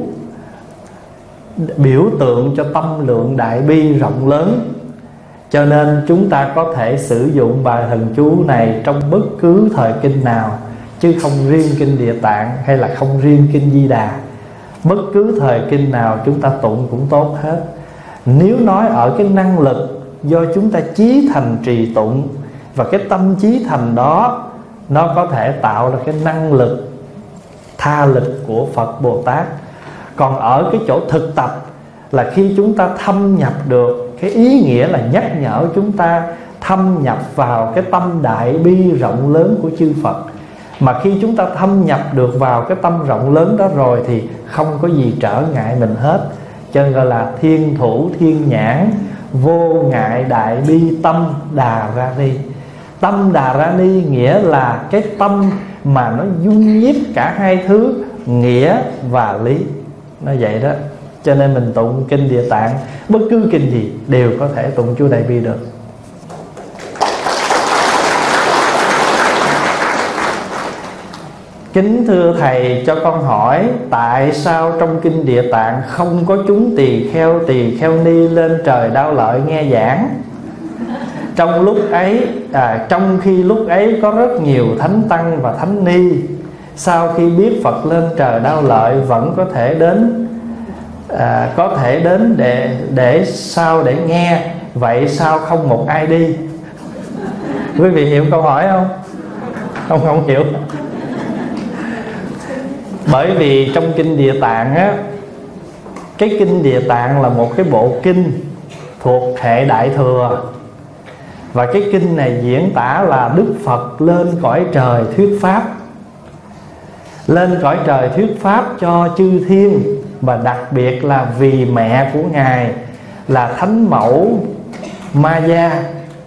biểu tượng cho tâm lượng đại bi rộng lớn, cho nên chúng ta có thể sử dụng bài thần chú này trong bất cứ thời kinh nào, chứ không riêng kinh Địa Tạng hay là không riêng kinh Di Đà. Bất cứ thời kinh nào chúng ta tụng cũng tốt hết. Nếu nói ở cái năng lực do chúng ta chí thành trì tụng, và cái tâm chí thành đó nó có thể tạo ra cái năng lực tha lực của Phật Bồ Tát. Còn ở cái chỗ thực tập là khi chúng ta thâm nhập được, cái ý nghĩa là nhắc nhở chúng ta thâm nhập vào cái tâm đại bi rộng lớn của chư Phật. Mà khi chúng ta thâm nhập được vào cái tâm rộng lớn đó rồi thì không có gì trở ngại mình hết. Cho nên gọi là thiên thủ thiên nhãn, vô ngại đại bi tâm đà ra ni. Tâm đà ra ni nghĩa là cái tâm mà nó dung nhiếp cả hai thứ nghĩa và lý. Nó vậy đó. Cho nên mình tụng kinh Địa Tạng, bất cứ kinh gì đều có thể tụng chú Đại Bi được. Kính thưa thầy, cho con hỏi tại sao trong kinh Địa Tạng không có chúng tỳ kheo ni lên trời Đao Lợi nghe giảng? Trong khi lúc ấy có rất nhiều thánh tăng và thánh ni, sau khi biết Phật lên trời Đao Lợi vẫn có thể đến có thể đến để sao để nghe, vậy sao không một ai đi? Quý vị hiểu câu hỏi không? Không hiểu. Bởi vì trong kinh Địa Tạng á, cái kinh Địa Tạng là một cái bộ kinh thuộc hệ Đại Thừa. Và cái kinh này diễn tả là Đức Phật lên cõi trời thuyết pháp. Lên cõi trời thuyết pháp cho chư thiên, và đặc biệt là vì mẹ của Ngài là Thánh Mẫu Maya.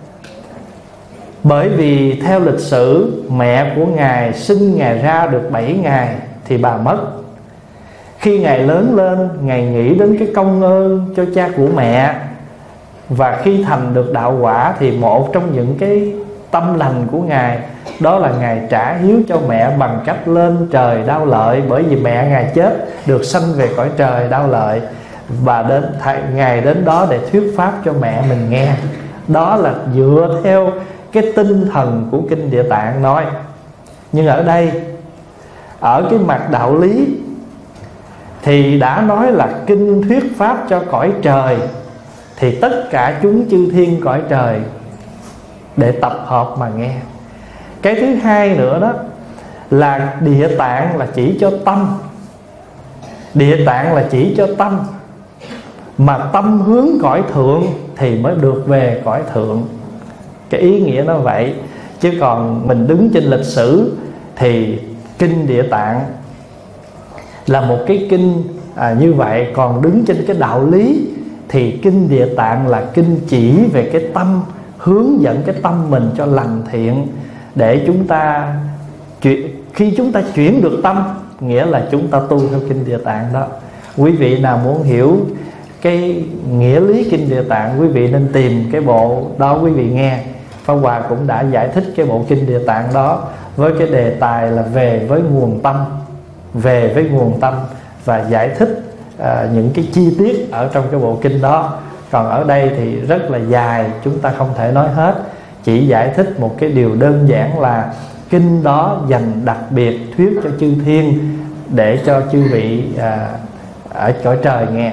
Bởi vì theo lịch sử, mẹ của Ngài sinh Ngài ra được 7 ngày thì bà mất. Khi Ngài lớn lên, Ngài nghĩ đến cái công ơn cho cha của mẹ. Và khi thành được đạo quả thì một trong những cái tâm lành của Ngài đó là Ngài trả hiếu cho mẹ bằng cách lên trời Đao Lợi. Bởi vì mẹ Ngài chết được sanh về cõi trời Đao Lợi, và Ngài đến đó để thuyết pháp cho mẹ mình nghe. Đó là dựa theo cái tinh thần của kinh Địa Tạng nói. Nhưng ở đây, ở cái mặt đạo lý thì đã nói là kinh thuyết pháp cho cõi trời, thì tất cả chúng chư thiên cõi trời để tập hợp mà nghe. Cái thứ hai nữa đó là Địa Tạng là chỉ cho tâm. Địa Tạng là chỉ cho tâm, mà tâm hướng cõi thượng thì mới được về cõi thượng. Cái ý nghĩa nó vậy. Chứ còn mình đứng trên lịch sử thì kinh Địa Tạng là một cái kinh như vậy. Còn đứng trên cái đạo lý thì kinh Địa Tạng là kinh chỉ về cái tâm, hướng dẫn cái tâm mình cho lành thiện, để chúng ta khi chúng ta chuyển được tâm, nghĩa là chúng ta tu theo kinh Địa Tạng đó. Quý vị nào muốn hiểu cái nghĩa lý kinh Địa Tạng, quý vị nên tìm cái bộ đó quý vị nghe. Pháp Hòa cũng đã giải thích cái bộ kinh Địa Tạng đó với cái đề tài là về với nguồn tâm, về với nguồn tâm, và giải thích những cái chi tiết ở trong cái bộ kinh đó. Còn ở đây thì rất là dài, chúng ta không thể nói hết. Chỉ giải thích một cái điều đơn giản là kinh đó dành đặc biệt thuyết cho chư thiên, để cho chư vị ở cõi trời nghe.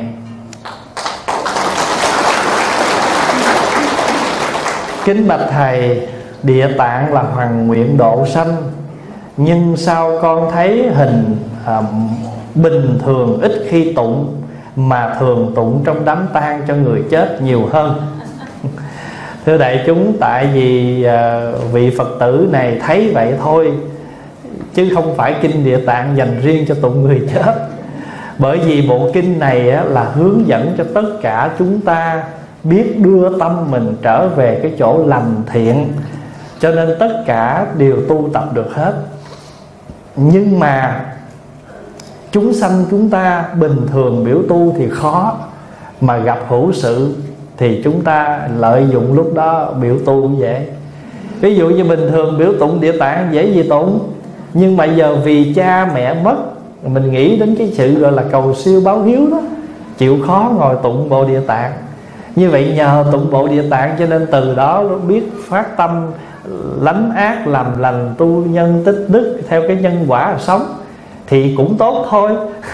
Kính bạch Thầy, Địa Tạng là hoàng nguyện độ sanh, nhưng sao con thấy hình bình thường ít khi tụng, mà thường tụng trong đám tang cho người chết nhiều hơn? Thưa đại chúng, tại vì vị Phật tử này thấy vậy thôi, chứ không phải kinh Địa Tạng dành riêng cho tụng người chết. Bởi vì bộ kinh này là hướng dẫn cho tất cả chúng ta biết đưa tâm mình trở về cái chỗ lành thiện, cho nên tất cả đều tu tập được hết. Nhưng mà chúng sanh chúng ta bình thường biểu tu thì khó, mà gặp hữu sự thì chúng ta lợi dụng lúc đó biểu tu cũng dễ. Ví dụ như bình thường biểu tụng Địa Tạng dễ gì tụng, nhưng mà giờ vì cha mẹ mất, mình nghĩ đến cái sự gọi là cầu siêu báo hiếu đó, chịu khó ngồi tụng bộ Địa Tạng. Như vậy nhờ tụng bộ Địa Tạng cho nên từ đó biết phát tâm lánh ác làm lành, tu nhân tích đức theo cái nhân quả mà sống thì cũng tốt thôi.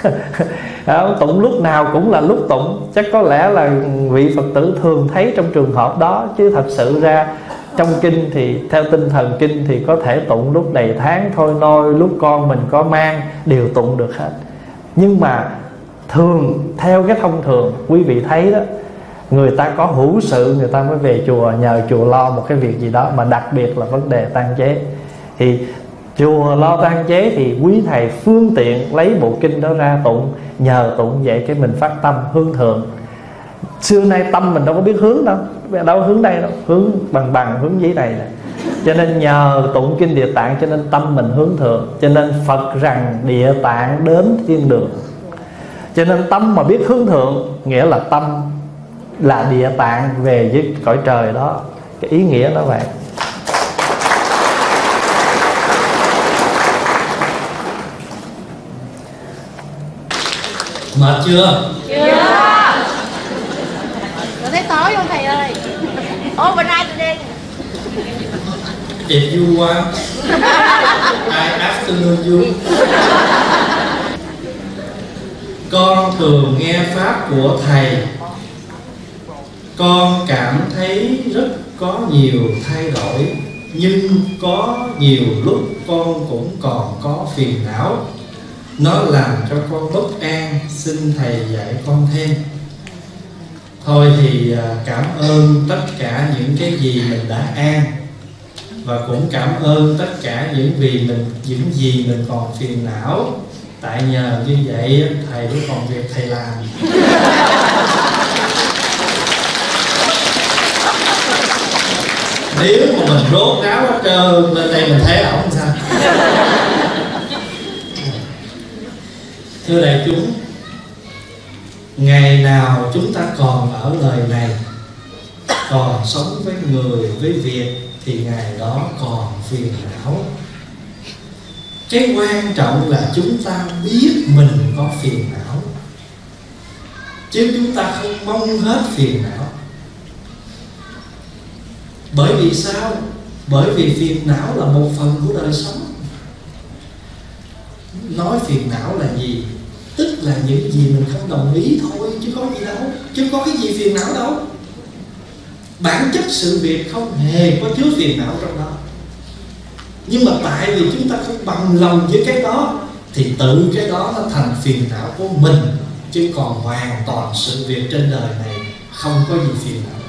Tụng lúc nào cũng là lúc tụng. Chắc có lẽ là vị Phật tử thường thấy trong trường hợp đó, chứ thật sự ra trong kinh thì theo tinh thần kinh thì có thể tụng lúc đầy tháng thôi nôi, lúc con mình có mang đều tụng được hết. Nhưng mà thường theo cái thông thường quý vị thấy đó, người ta có hữu sự người ta mới về chùa, nhờ chùa lo một cái việc gì đó, mà đặc biệt là vấn đề tang chế. Thì chùa lo tang chế thì quý thầy phương tiện lấy bộ kinh đó ra tụng, nhờ tụng vậy cái mình phát tâm hướng thượng. Xưa nay tâm mình đâu có biết hướng đâu hướng đây đâu, hướng bằng hướng giấy này nè. Cho nên nhờ tụng kinh Địa Tạng cho nên tâm mình hướng thượng. Cho nên Phật rằng Địa Tạng đến thiên đường. Cho nên tâm mà biết hướng thượng nghĩa là tâm là Địa Tạng về với cõi trời đó. Cái ý nghĩa đó vậy. Mệt chưa? Chưa. Rồi thấy tối không thầy ơi? Ô bên ai tôi đi? If you want, I afternoon you. Con thường nghe pháp của thầy, con cảm thấy rất có nhiều thay đổi, nhưng có nhiều lúc con cũng còn có phiền não. Nó làm cho con bất an, xin thầy dạy con thêm. Thôi thì cảm ơn tất cả những cái gì mình đã an, và cũng cảm ơn tất cả những gì mình còn phiền não. Tại nhờ như vậy thầy mới còn việc thầy làm. Nếu mà mình rốt ráo hết trơn lên đây mình thấy ổng sao? Thưa đại chúng, ngày nào chúng ta còn ở đời này, còn sống với người với việc, thì ngày đó còn phiền não. Cái quan trọng là chúng ta biết mình có phiền não, chứ chúng ta không mong hết phiền não. Bởi vì sao? Bởi vì phiền não là một phần của đời sống. Nói phiền não là gì? Tức là những gì mình không đồng ý thôi, chứ có gì đâu, chứ có cái gì phiền não đâu. Bản chất sự việc không hề có chứa phiền não trong đó. Nhưng mà tại vì chúng ta không bằng lòng với cái đó, thì tự cái đó nó thành phiền não của mình. Chứ còn hoàn toàn sự việc trên đời này không có gì phiền não.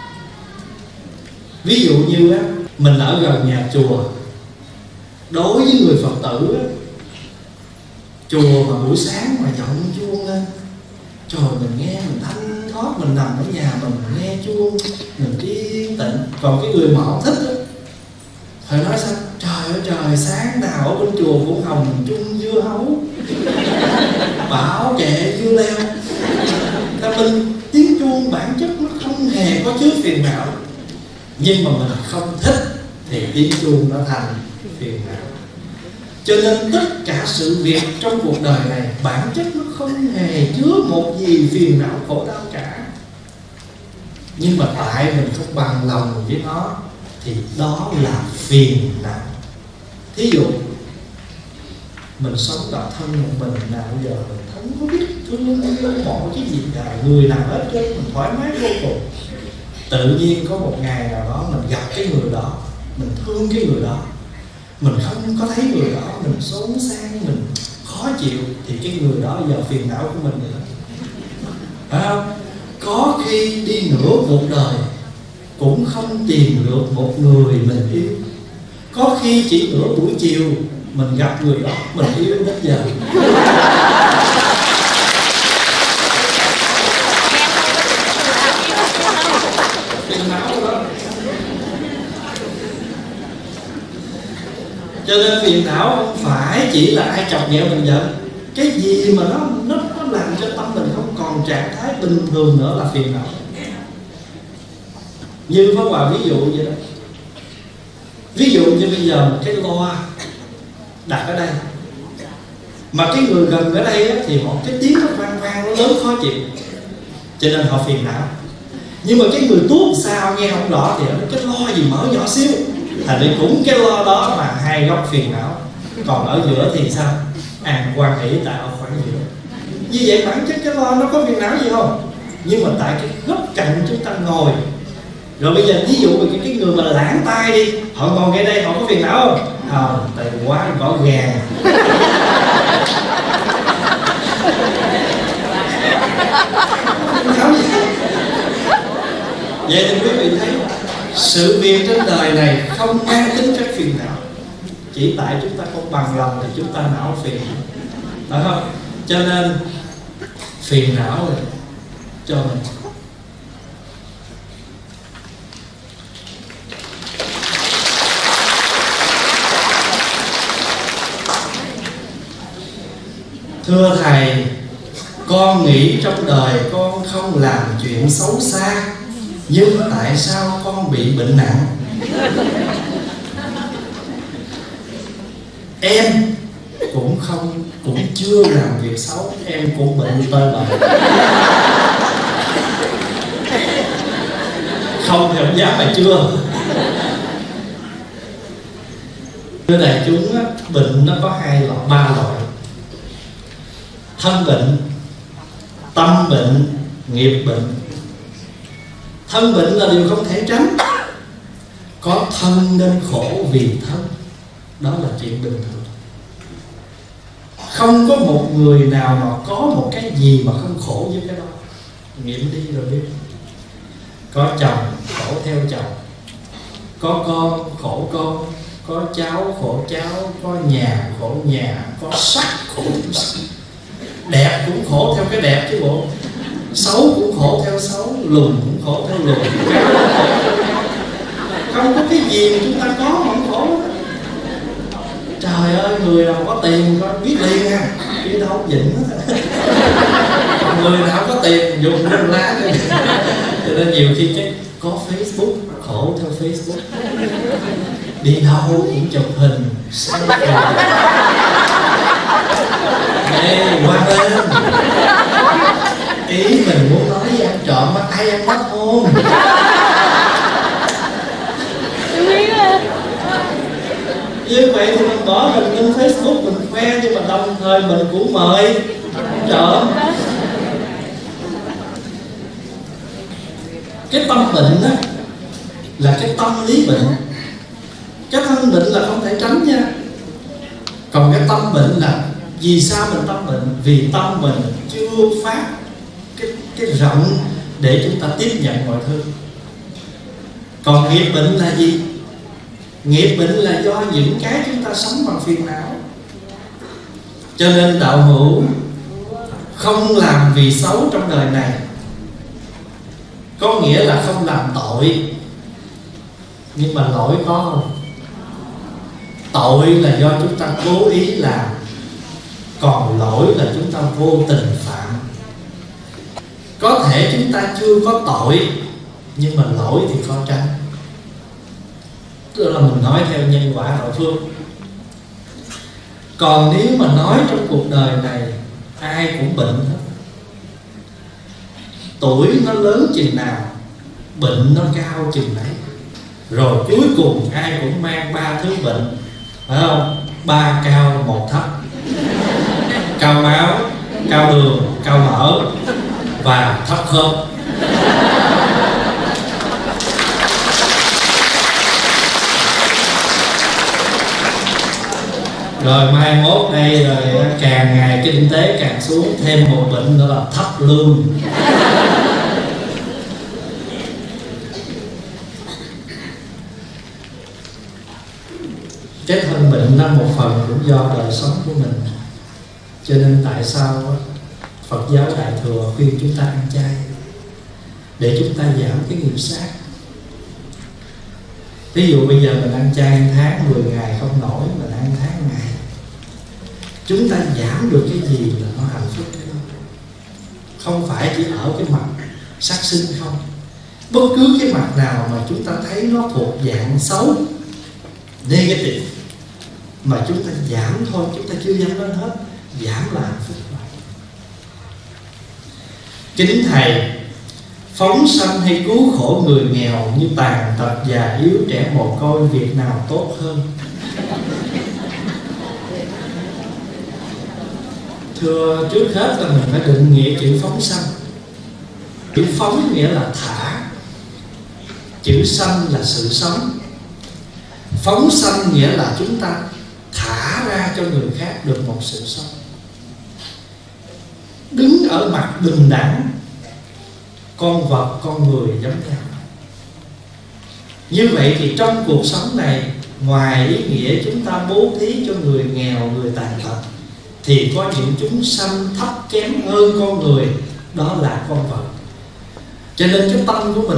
Ví dụ như á, mình ở gần nhà chùa. Đối với người Phật tử á, chùa mà buổi sáng mà vọng chuông lên, trời, mình nghe mình thanh thoát, mình nằm ở nhà mình nghe chuông, mình yên tĩnh. Còn cái người mà họ thích á, phải nói sao? Trời ơi trời, sáng nào ở bên chùa cũng hồng chung dưa hấu, bảo kệ dưa leo. Tại mình tiếng chuông bản chất nó không hề có chứa phiền não. Nhưng mà mình không thích thì tiếng chuông nó thành phiền não. Cho nên tất cả sự việc trong cuộc đời này bản chất nó không hề chứa một gì phiền não khổ đau cả. Nhưng mà tại mình không bằng lòng với nó thì đó là phiền não. Thí dụ mình sống độc thân một mình, nào giờ mình không có biết thương yêu mọi cái gì cả, người nào hết trơn, mình thoải mái vô cùng. Tự nhiên có một ngày nào đó mình gặp cái người đó, mình thương cái người đó, mình không có thấy người đó, mình xốn sang, mình khó chịu, thì cái người đó giờ phiền não của mình nữa. Phải không? Có khi đi nửa cuộc đời cũng không tìm được một người mình yêu. Có khi chỉ nửa buổi chiều mình gặp người đó, mình yêu đến giờ. Phiền não đó. Cho nên phiền não không phải chỉ là ai chọc ghẹo mình giận. Cái gì mà nó làm cho tâm mình không còn trạng thái bình thường nữa là phiền não. Như Pháp Hòa ví dụ vậy đó. Ví dụ như bây giờ một cái loa đặt ở đây, mà cái người gần ở đây á, thì họ cái tiếng nó vang vang, nó lớn khó chịu, cho nên họ phiền não. Nhưng mà cái người tuốt sao nghe không rõ thì cái loa gì mở nhỏ xíu, thành ra cũng cái loa đó mà hai góc phiền não. Còn ở giữa thì sao? An quan hỷ tại ở khoảng giữa. Như vậy bản chất cái loa nó có phiền não gì không? Nhưng mà tại cái góc cạnh chúng ta ngồi. Rồi bây giờ ví dụ về cái người mà lãng tai đi, họ ngồi ngay đây họ có phiền não không? Không, tại quá rõ gàng. Vậy thì quý vị thấy sự việc trên đời này không mang tính chất phiền não. Chỉ tại chúng ta không bằng lòng thì chúng ta não phiền, phải không? Cho nên phiền não rồi cho mình. Thưa Thầy, con nghĩ trong đời con không làm chuyện xấu xa, nhưng tại sao con bị bệnh nặng? Em cũng chưa làm việc xấu, em cũng bệnh tơi bời. Không thì ông dám mà chưa. Thưa đại chúng á, bệnh nó có ba loại. Thân bệnh tâm bệnh, nghiệp bệnh. Thân bệnh là điều không thể tránh. Có thân nên khổ vì thân, đó là chuyện bình thường. Không có một người nào mà có một cái gì mà không khổ với cái đó. Nghiệm đi rồi biết. Có chồng khổ theo chồng, có con khổ con, có cháu khổ cháu, có nhà khổ nhà, có sắc khổ theo sắc. Đẹp cũng khổ theo cái đẹp chứ bộ. Xấu cũng khổ theo xấu, lùn cũng khổ theo lùn. Không có cái gì mà chúng ta có mà không khổ. Trời ơi, người nào có tiền có biết liền nha, đi đâu dịnh hết. Người nào có tiền dùng năm lá. Cho nên nhiều khi cái có Facebook khổ theo Facebook, đi đâu cũng chụp hình ê qua lên. Ý mình muốn nói với ăn trộm mà ai ăn mất không? Như vậy thì mình bỏ mình lên Facebook mình khoe, nhưng mà đồng thời mình cũng mời trộm. Cái tâm bệnh đó là cái tâm lý bệnh. Cái thân bệnh là không thể tránh nha. Còn cái tâm bệnh là vì sao mình tâm bệnh? Vì tâm mình chưa phát cái rộng để chúng ta tiếp nhận mọi thứ. Còn nghiệp bệnh là gì? Nghiệp bệnh là do những cái chúng ta sống bằng phiền não. Cho nên đạo hữu không làm vì xấu trong đời này, có nghĩa là không làm tội. Nhưng mà lỗi có không? Tội là do chúng ta cố ý làm, còn lỗi là chúng ta vô tình phạm. Có thể chúng ta chưa có tội, nhưng mà lỗi thì khó tránh. Tức là mình nói theo nhân quả hậu phước. Còn nếu mà nói trong cuộc đời này ai cũng bệnh hết, tuổi nó lớn chừng nào bệnh nó cao chừng đấy. Rồi cuối cùng ai cũng mang 3 thứ bệnh, phải không? 3 cao 1 thấp. Cao máu, cao đường, cao mỡ và thấp khớp. Rồi mai mốt đây rồi càng ngày kinh tế càng xuống, thêm một bệnh nữa là thấp lương. Cái thân bệnh đó một phần cũng do đời sống của mình. Cho nên tại sao Phật giáo Đại Thừa khuyên chúng ta ăn chay, để chúng ta giảm cái nghiệp sát. Ví dụ bây giờ mình ăn chay 1 tháng 10 ngày không nổi, mình ăn tháng ngày, chúng ta giảm được cái gì là nó hạnh phúc cái đó. Không phải chỉ ở cái mặt sát sinh không. Bất cứ cái mặt nào mà chúng ta thấy nó thuộc dạng xấu, negative, mà chúng ta giảm thôi, chúng ta chưa dám lên hết. Giảm là hạnh phúc rồi. Kính Thầy, phóng sanh hay cứu khổ người nghèo như tàn tật, già yếu, trẻ mồ côi, việc nào tốt hơn? Thưa, trước hết là mình phải định nghĩa chữ phóng sanh. Chữ phóng nghĩa là thả, chữ sanh là sự sống. Phóng sanh nghĩa là chúng ta thả ra cho người khác được một sự sống. Đứng ở mặt bình đẳng, con vật, con người giống nhau. Như vậy thì trong cuộc sống này, ngoài ý nghĩa chúng ta bố thí cho người nghèo, người tàn tật, thì có những chúng sanh thấp kém hơn con người, đó là con vật. Cho nên cái tâm của mình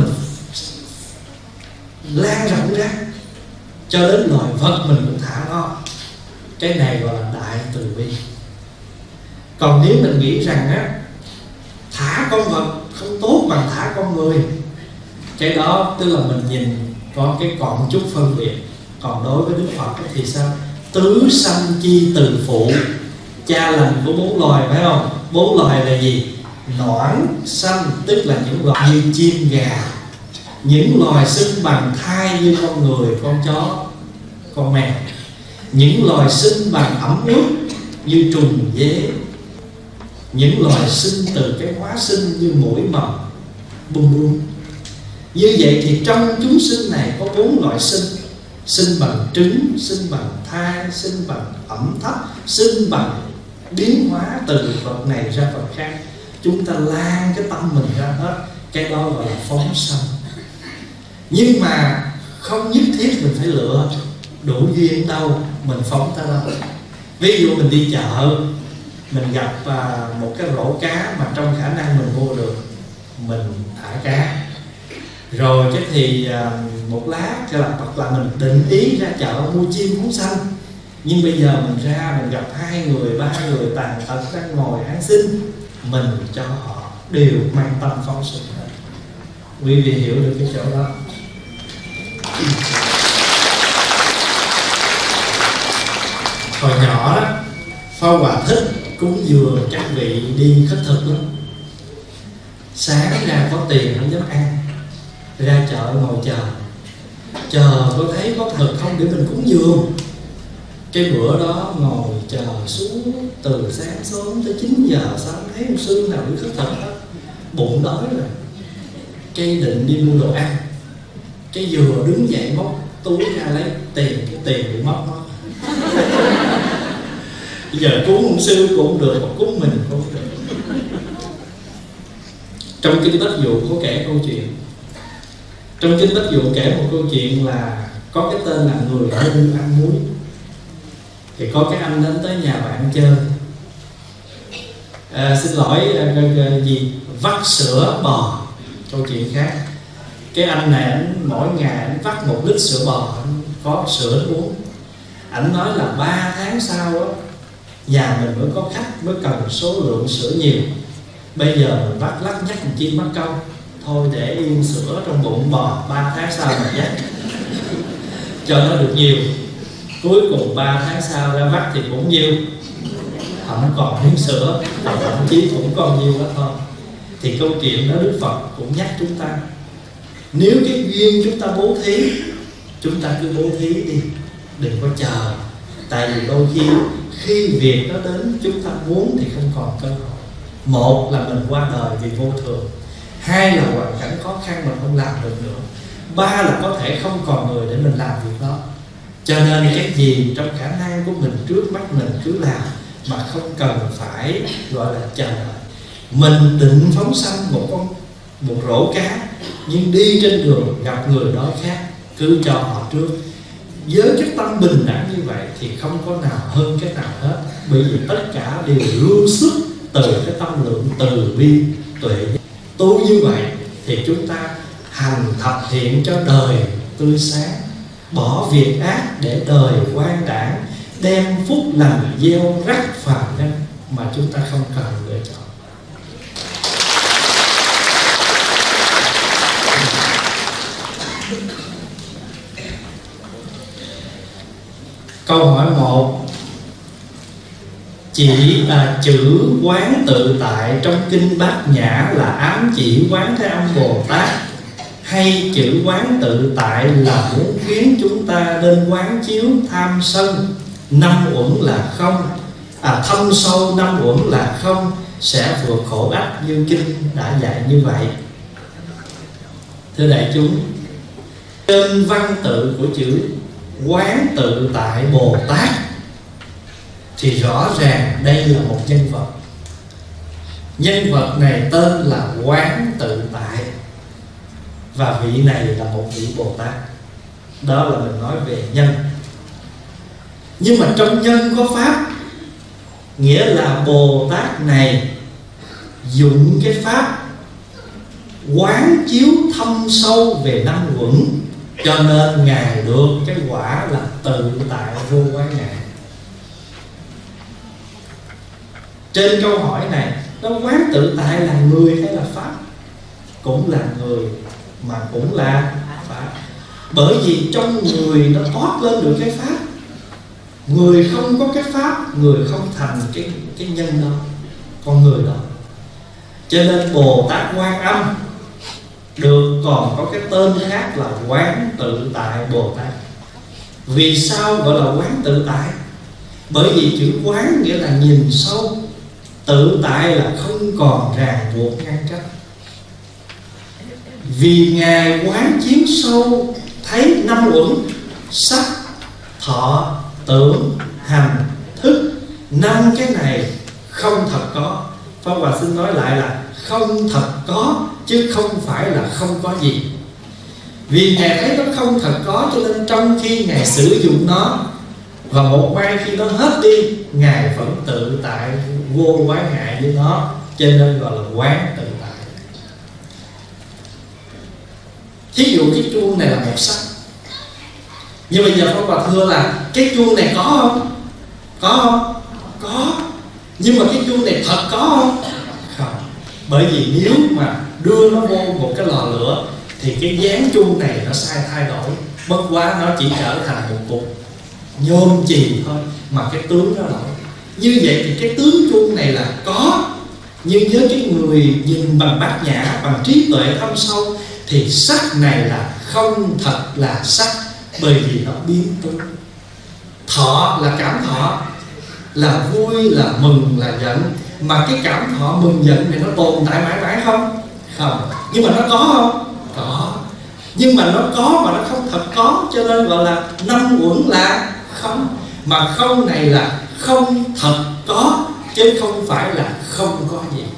lan rộng ra, cho đến loài vật mình cũng thả nó. Cái này gọi là đại từ bi. Còn nếu mình nghĩ rằng á, thả con vật không tốt bằng thả con người, cái đó tức là mình nhìn có cái còn chút phân biệt. Còn đối với Đức Phật thì sao? Tứ sanh chi từ phụ, cha lành của 4 loài, phải không? 4 loài là gì? Noãn sanh, tức là những loài như chim gà, những loài sinh bằng thai như con người, con chó, con mèo, những loài sinh bằng ẩm ướt như trùng dế, những loài sinh từ cái hóa sinh như mũi mầm bum bum. Như vậy thì trong chúng sinh này có 4 loại sinh: sinh bằng trứng, sinh bằng thai, sinh bằng ẩm thấp, sinh bằng biến hóa từ vật này ra vật khác. Chúng ta lan cái tâm mình ra hết, cái đó gọi là phóng sanh. Nhưng mà không nhất thiết mình phải lựa đủ duyên đâu mình phóng ta đâu. Ví dụ mình đi chợ, mình gặp một cái rổ cá mà trong khả năng mình mua được, mình thả cá. Rồi cái thì một lát hoặc là mình định ý ra chợ mua chim phóng sanh. Nhưng bây giờ mình ra mình gặp 2 người, 3 người tàn tật đang ngồi ăn xin, mình cho họ đều mang tâm phóng sinh hết. Quý vị hiểu được cái chỗ đó. Hồi nhỏ đó, Pháp Hòa thích cúng dường các vị đi khất thực lắm. Sáng ra có tiền không dám ăn, ra chợ ngồi chờ có thấy có thực không để mình cúng dường. Cái bữa đó ngồi chờ xuống từ sáng sớm tới 9 giờ sáng, thấy một sư nào đi khất thực hết, bụng đói rồi. Cái định đi mua đồ ăn, cái vừa đứng dậy móc túi ra lấy tiền, cái tiền bị mất. Bây giờ cúng ông sư cũng được, mà cúng mình cũng được. Trong Kinh Bách Dụ có kể câu chuyện. Trong Kinh Bách Dụ kể một câu chuyện là có cái tên là người ngu ăn muối. Thì có cái anh đến tới nhà bạn chơi, xin lỗi vắt sữa bò, câu chuyện khác. Cái anh này anh mỗi ngày anh vắt 1 lít sữa bò, anh có sữa anh uống. Anh nói là 3 tháng sau đó, nhà mình mới có khách, mới cần số lượng sữa nhiều. Bây giờ mình vắt lắc nhắc mình chi mất công, thôi để yên sữa trong bụng bò, 3 tháng sau mình dắt cho nó được nhiều. Cuối cùng 3 tháng sau ra vắt thì cũng nhiêu, không còn miếng sữa, thậm chí cũng còn nhiêu đó thôi. Thì câu chuyện đó Đức Phật cũng nhắc chúng ta, nếu cái duyên chúng ta bố thí, chúng ta cứ bố thí đi, đừng có chờ. Tại vì đôi khi việc nó đến chúng ta muốn thì không còn cơ hội. Một là mình qua đời vì vô thường, 2 là hoàn cảnh khó khăn mà không làm được nữa, 3 là có thể không còn người để mình làm việc đó. Cho nên cái gì trong khả năng của mình trước mắt mình cứ làm, mà không cần phải gọi là chờ đợi. Mình định phóng sanh một rổ cá, nhưng đi trên đường gặp người đói khát, cứ cho họ trước. Với cái tâm bình đẳng như vậy thì không có nào hơn cái nào hết, bởi vì tất cả đều lưu xuất từ cái tâm lượng từ bi tuệ. Tu như vậy thì chúng ta hành thập thiện cho đời tươi sáng, bỏ việc ác để đời quan đảng, đem phúc lành gieo rắc phàm nhân mà chúng ta không cần lựa chọn. Câu hỏi 1. Chỉ chữ quán tự tại trong Kinh Bát Nhã là ám chỉ quán Thế Âm Bồ Tát, hay chữ quán tự tại là muốn khiến chúng ta nên quán chiếu tham sân 5 uẩn là không, thâm sâu 5 uẩn là không, sẽ vượt khổ ách như Kinh đã dạy như vậy? Thưa đại chúng, trên văn tự của chữ quán tự tại Bồ Tát thì rõ ràng đây là một nhân vật. Nhân vật này tên là Quán Tự Tại, và vị này là một vị Bồ Tát. Đó là mình nói về nhân. Nhưng mà trong nhân có pháp, nghĩa là Bồ Tát này dụng cái pháp quán chiếu thâm sâu về 5 uẩn, cho nên Ngài được cái quả là tự tại vô quái ngại. Trên câu hỏi này, nó quán tự tại là người hay là pháp? Cũng là người mà cũng là pháp. Bởi vì trong người nó thoát lên được cái pháp. Người không có cái pháp, người không thành cái nhân đó, con người đó. Cho nên Bồ Tát Quan Âm được còn có cái tên khác là Quán Tự Tại Bồ Tát. Vì sao gọi là quán tự tại? Bởi vì chữ quán nghĩa là nhìn sâu, Tự tại là không còn ràng buộc ngăn cách. Vì Ngài quán chiếu sâu thấy năm uẩn: sắc, thọ, tưởng, hành, thức. Năm cái này không thật có. Pháp Hòa xin nói lại là không thật có, chứ không phải là không có gì. Vì Ngài thấy nó không thật có, cho nên trong khi Ngài sử dụng nó, và một mai khi nó hết đi, Ngài vẫn tự tại vô quái ngại với nó, cho nên gọi là quán tự tại. Thí dụ cái chuông này là một sắc, nhưng bây giờ Pháp Hòa thưa là cái chuông này có không? Có không? Có. Nhưng mà cái chuông này thật có không? Không. Bởi vì nếu mà đưa nó vô một cái lò lửa thì cái dáng chuông này nó sai thay đổi, bất quá nó chỉ trở thành một cục nhôm chì thôi, mà cái tướng nó đổi. Như vậy thì cái tướng chuông này là có, nhưng với cái người nhìn bằng bát nhã, bằng trí tuệ thâm sâu, thì sắc này là không thật là sắc, bởi vì nó biến tướng. Thọ là cảm thọ, là vui, là mừng, là giận. Mà cái cảm thọ mừng giận này nó tồn tại mãi mãi không? Không. Nhưng mà nó có không? Có. Nhưng mà nó có mà nó không thật có, cho nên gọi là năm uẩn là không. Mà không này là không thật có, chứ không phải là không có gì.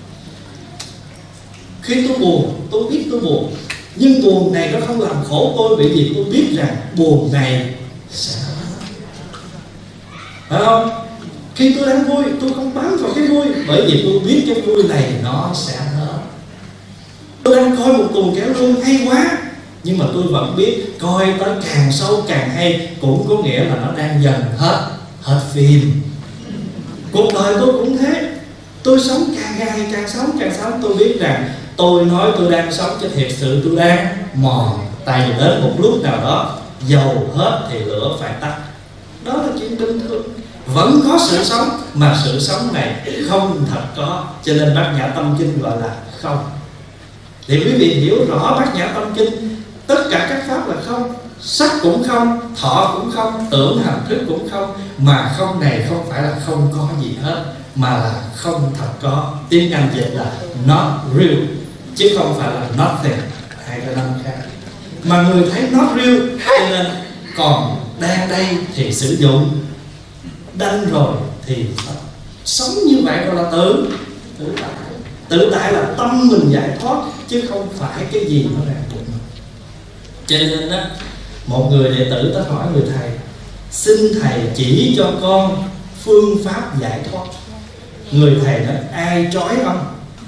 Khi tôi buồn, tôi biết tôi buồn, nhưng buồn này nó không làm khổ tôi, bởi vì tôi biết rằng buồn này sẽ hết. Phải không? Khi tôi đang vui, tôi không bám vào cái vui, bởi vì tôi biết cái vui này nó sẽ hết. Tôi đang coi một tuần kéo lương hay quá, nhưng mà tôi vẫn biết coi tới càng sâu càng hay, cũng có nghĩa là nó đang dần hết phim. Cuộc đời tôi cũng thế. Tôi sống càng ngày càng sống, tôi biết rằng tôi nói tôi đang sống, chứ thiệt sự tôi đang mòn. Tại vì đến một lúc nào đó dầu hết thì lửa phải tắt. Đó là chuyện bình thường. Vẫn có sự sống, mà sự sống này không thật có, cho nên Bát Nhã Tâm Kinh gọi là không. Thì quý vị hiểu rõ Bát Nhã Tâm Kinh, tất cả các pháp là không. Sắc cũng không, thọ cũng không, tưởng hành thức cũng không. Mà không này không phải là không có gì hết, mà là không thật có. Tiếng Anh dịch là not real, chứ không phải là nothing, hai cái năm khác. Mà người thấy not real, cho nên còn đang đây thì sử dụng, đanh rồi thì sống như vậy gọi là tự tại. Tự tại là tâm mình giải thoát, chứ không phải cái gì nó ràng buộc mình. Cho nên đó, một người đệ tử tới hỏi người thầy: xin thầy chỉ cho con phương pháp giải thoát. Người thầy nói: ai trói ông?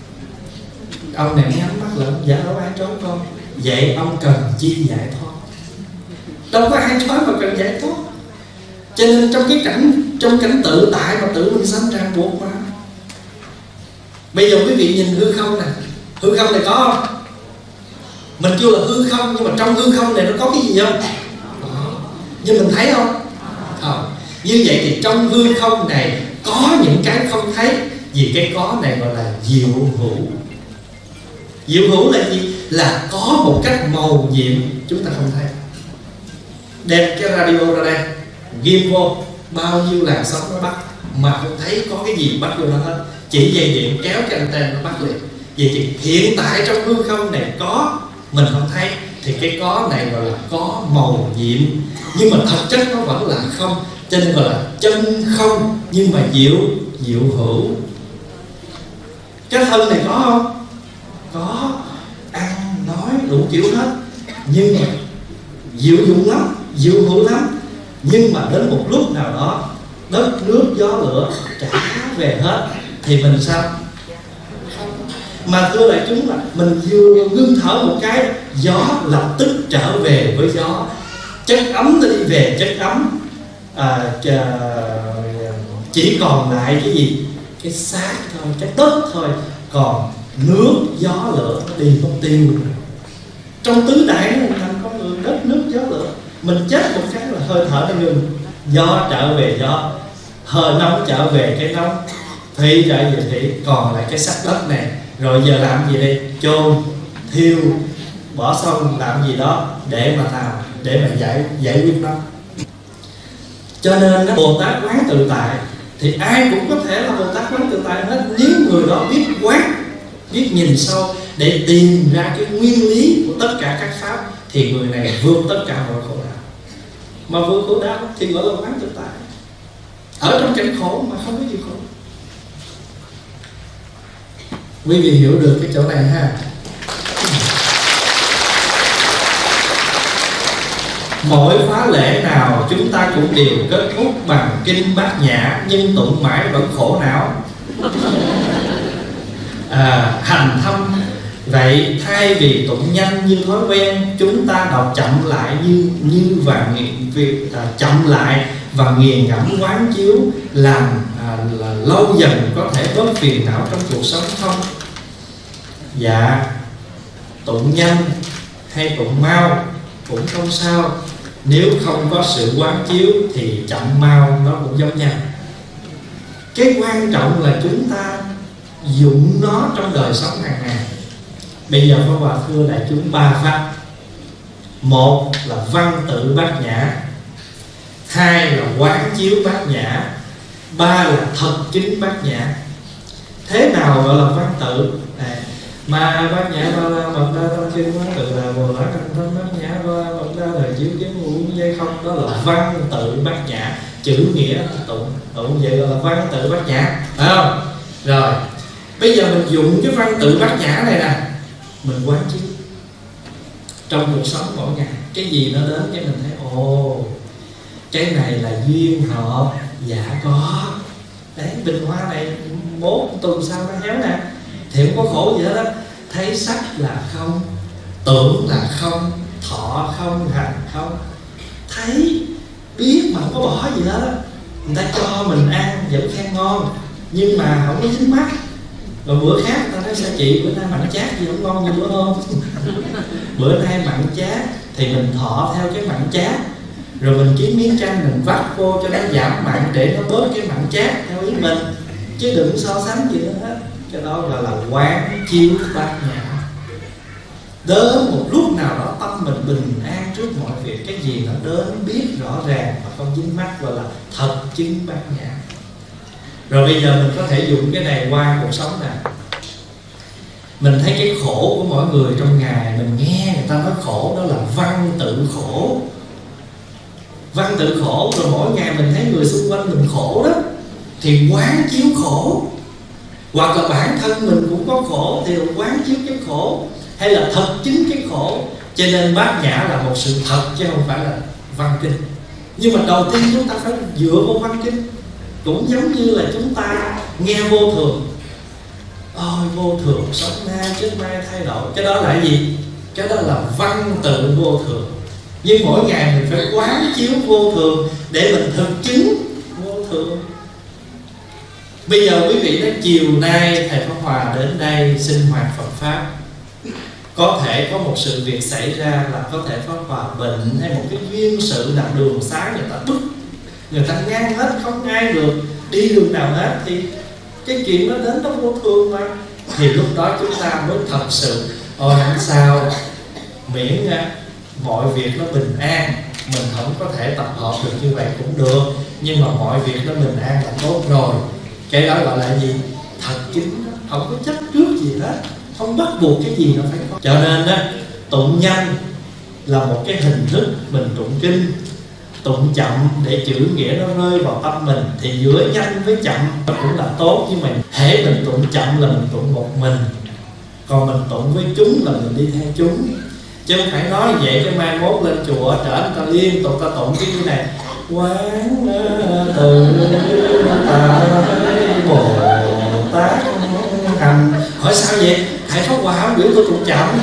Ông này nhắm mắt lại: dạ đâu ai trói con. Vậy ông cần chi giải thoát? Đâu có ai trói mà cần giải thoát. Cho nên trong cảnh tự tại mà tự mình sanh ràng buộc mà. Bây giờ quý vị nhìn hư không nè, hư không này có không? Mình kêu là hư không, nhưng mà trong hư không này nó có cái gì không? Nhưng mình thấy không? Không. Như vậy thì trong hư không này có những cái không thấy. Vì cái có này gọi là diệu hữu. Diệu hữu là gì? Là có một cách màu nhiệm chúng ta không thấy. Đem cái radio ra đây, ghim vô, bao nhiêu làn sóng nó bắt, mà không thấy có cái gì bắt vô nó hết. Chỉ dây điện kéo cái anten nó bắt liền. Vậy thì hiện tại trong hư không này có, mình không thấy, thì cái có này gọi là có màu nhiệm. Nhưng mà thật chất nó vẫn là không, cho nên gọi là chân không, nhưng mà diệu hữu. Cái thân này có không? Có, ăn, nói, đủ kiểu hết. Nhưng mà diệu dụng lắm, diệu hữu lắm. Nhưng mà đến một lúc nào đó, đất nước gió lửa trả về hết, thì mình sao? Mà thưa đại chúng là mình vừa ngưng thở một cái, gió lập tức trở về với gió. Chất ấm nó đi về chất ấm. Chỉ còn lại cái gì? Cái xác thôi, cái đất thôi. Còn nước, gió, lửa nó đi mất tiêu rồi. Trong tứ đại nó hình thành con người, đất, nước, gió, lửa. Mình chết một cái là hơi thở nó ngừng, gió trở về gió, hơi nóng trở về cái nóng, thủy trở về thủy, còn lại cái sắc đất này. Rồi giờ làm gì đây? Chôn, thiêu, bỏ xong làm gì đó để mà làm, để mà giải quyết nó. Cho nên Bồ Tát quán tự tại thì ai cũng có thể là Bồ Tát quán tự tại hết, nếu người đó biết quán, biết nhìn sâu để tìm ra cái nguyên lý của tất cả các pháp, thì người này vượt tất cả mọi khổ đau. Mà vượt khổ đau thì gọi là quán tự tại. Ở trong cảnh khổ mà không có gì khổ. Quý vị hiểu được cái chỗ này ha. Mỗi khóa lễ nào chúng ta cũng đều kết thúc bằng kinh Bát Nhã, nhưng tụng mãi vẫn khổ não. Hành thâm. Vậy thay vì tụng nhanh như thói quen, chúng ta đọc chậm lại chậm lại và nghiền ngẫm quán chiếu, làm là lâu dần có thể bớt phiền não trong cuộc sống không? Dạ, tụng nhanh hay tụng mau cũng không sao. Nếu không có sự quán chiếu thì chậm mau nó cũng giống nhau. Cái quan trọng là chúng ta dụng nó trong đời sống hàng ngày. Bây giờ Pháp Hòa thưa đại chúng 3 pháp. Một là văn tự Bát Nhã, 2 là quán chiếu Bát Nhã, 3 là thật chính Bát Nhã. Thế nào gọi là văn tự? Mà Bát Nhã ba la mật đa tam thiên quán tự là Bồ Tát Hành Thâm Bát Nhã ba la mật đa đời chiếu kiến ngũ dây không. Đó là văn tự Bát Nhã, chữ nghĩa tụng vậy gọi là văn tự Bát Nhã, phải không? Rồi bây giờ mình dùng cái văn tự Bát Nhã này nè, mình quán chiếu trong cuộc sống mỗi ngày. Cái gì nó đến cái mình thấy ồ, cái này là duyên hợp. Dạ có. Đấy, bình hoa này mốt tuần sau nó héo nè, thì không có khổ gì hết á. Thấy sắc là không, tưởng là không, thọ không, hành không. Thấy, biết mà không có bỏ gì hết á. Người ta cho mình ăn vẫn khen ngon, nhưng mà không có dính mắt. Rồi bữa khác ta nói sao chị bữa nay mặn chát gì không ngon như bữa hôm. Bữa nay mặn chát thì mình thọ theo cái mặn chát, rồi mình kiếm miếng chanh mình vắt vô cho nó giảm mặn để nó bớt cái mặn chát theo ý mình, chứ đừng so sánh gì nữa hết. Cái đó gọi là quán chiếu Bát Nhã. Đến một lúc nào đó tâm mình bình an trước mọi việc, cái gì nó đến biết rõ ràng mà không dính mắc, gọi là thật chứng Bát Nhã. Rồi bây giờ mình có thể dùng cái này qua cuộc sống này. Mình thấy cái khổ của mỗi người trong ngày, mình nghe người ta nói khổ, đó là văn tự khổ. Văn tự khổ, rồi mỗi ngày mình thấy người xung quanh mình khổ đó, thì quán chiếu khổ. Hoặc là bản thân mình cũng có khổ thì quán chiếu cái khổ, hay là thật chứng cái khổ. Cho nên Bát Nhã là một sự thật chứ không phải là văn kinh. Nhưng mà đầu tiên chúng ta phải dựa vào văn kinh. Cũng giống như là chúng ta nghe vô thường. Ôi vô thường, sống nay chết mai thay đổi. Cái đó là gì? Cái đó là văn tự vô thường. Nhưng mỗi ngày mình phải quán chiếu vô thường để mình thực chứng vô thường. Bây giờ quý vị nói chiều nay Thầy Pháp Hòa đến đây sinh hoạt Phật Pháp, có thể có một sự việc xảy ra là có thể Pháp Hòa bệnh, hay một cái duyên sự là đường xá người ta bức, người ta ngăn hết, không ai được đi đường nào hết, thì cái chuyện nó đến nó vô thường mà. Thì lúc đó chúng ta mới thật sự không sao, miễn mọi việc nó bình an. Mình không có thể tập hợp được như vậy cũng được, nhưng mà mọi việc nó bình an là tốt rồi. Cái đó gọi là gì? Thật chính đó. Không có chấp trước gì hết, không bắt buộc cái gì nó phải có. Cho nên á, tụng nhanh là một cái hình thức mình tụng kinh. Tụng chậm để chữ nghĩa nó rơi vào tâm mình, thì giữa nhanh với chậm cũng là tốt. Nhưng mà hễ mình tụng chậm là mình tụng một mình, còn mình tụng với chúng là mình đi theo chúng. Chứ không phải nói vậy cái mai mốt lên chùa trở ta liên tục ta tụng cái như này: quán tự tại Bồ Tát hành. Hỏi sao vậy? Thầy Pháp Hòa không biểu tôi tụng chậm.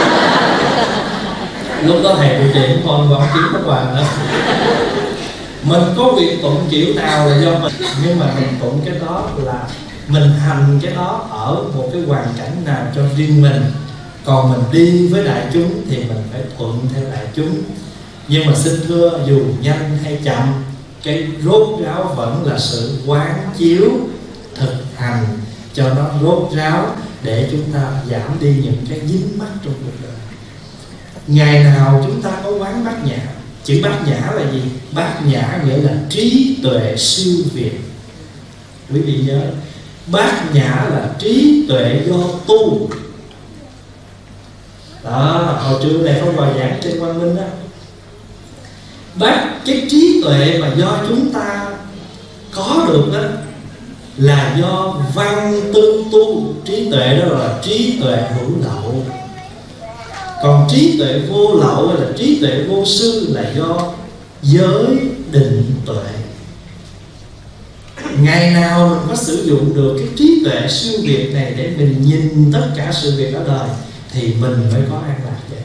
Lúc đó thầy trụ trì cũng còn vào kiếm Pháp Hòa nữa. Mình có việc tụng kiểu nào là do mình, nhưng mà mình tụng cái đó là mình hành cái đó ở một cái hoàn cảnh nào cho riêng mình. Còn mình đi với đại chúng thì mình phải thuận theo đại chúng. Nhưng mà xin thưa, dù nhanh hay chậm, cái rốt ráo vẫn là sự quán chiếu thực hành cho nó rốt ráo, để chúng ta giảm đi những cái dính mắc trong cuộc đời. Ngày nào chúng ta có quán Bát Nhã. Chữ Bát Nhã là gì? Bát Nhã nghĩa là trí tuệ siêu việt. Quý vị nhớ, bát nhã là trí tuệ do tu. Đó, hồi trưa này không vào giảng trên Quang Minh đó. Cái trí tuệ mà do chúng ta có được đó là do văn tư tu. Trí tuệ đó là trí tuệ hữu lậu. Còn trí tuệ vô lậu hay là trí tuệ vô sư là do giới định tuệ. Ngày nào mình có sử dụng được cái trí tuệ siêu việt này để mình nhìn tất cả sự việc ở đời thì mình mới có an lạc vậy.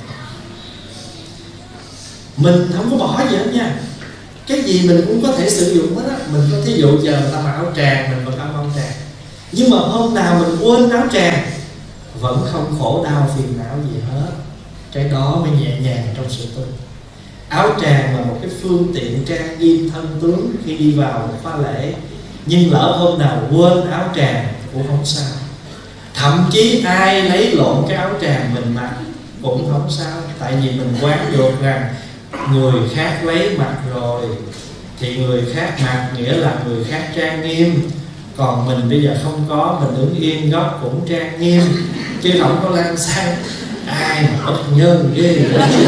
Mình không có bỏ gì hết nha. Cái gì mình cũng có thể sử dụng hết á. Mình có thí dụ giờ người ta mặc áo tràng, mình mặc áo tràng, nhưng mà hôm nào mình quên áo tràng vẫn không khổ đau phiền não gì hết. Cái đó mới nhẹ nhàng trong sự tu. Áo tràng là một cái phương tiện trang nghiêm thân tướng khi đi vào một khóa lễ, nhưng lỡ hôm nào quên áo tràng cũng không sao. Thậm chí ai lấy lộn cái áo tràng mình mặc cũng không sao. Tại vì mình quán được rằng người khác lấy mặc rồi thì người khác mặc nghĩa là người khác trang nghiêm. Còn mình bây giờ không có, mình đứng yên góc cũng trang nghiêm, chứ không có lan sang ai mà bất nhân ghê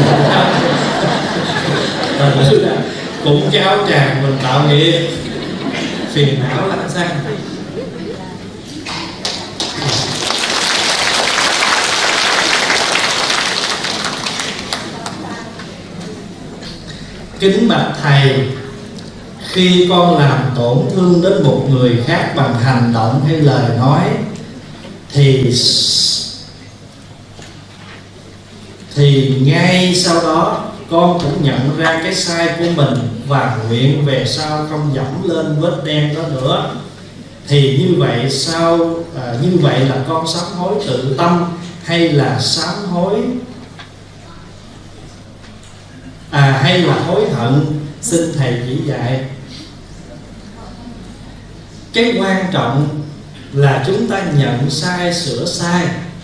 cũng cái áo tràng mình tạo nghiệp phiền não lăn xăng. Kính bạch thầy, khi con làm tổn thương đến một người khác bằng hành động hay lời nói thì ngay sau đó con cũng nhận ra cái sai của mình và nguyện về sau không dẫm lên vết đen đó nữa. Thì như vậy là con sám hối tự tâm hay là sám hối hay là hối hận? Xin thầy chỉ dạy. Cái quan trọng là chúng ta nhận sai, sửa sai.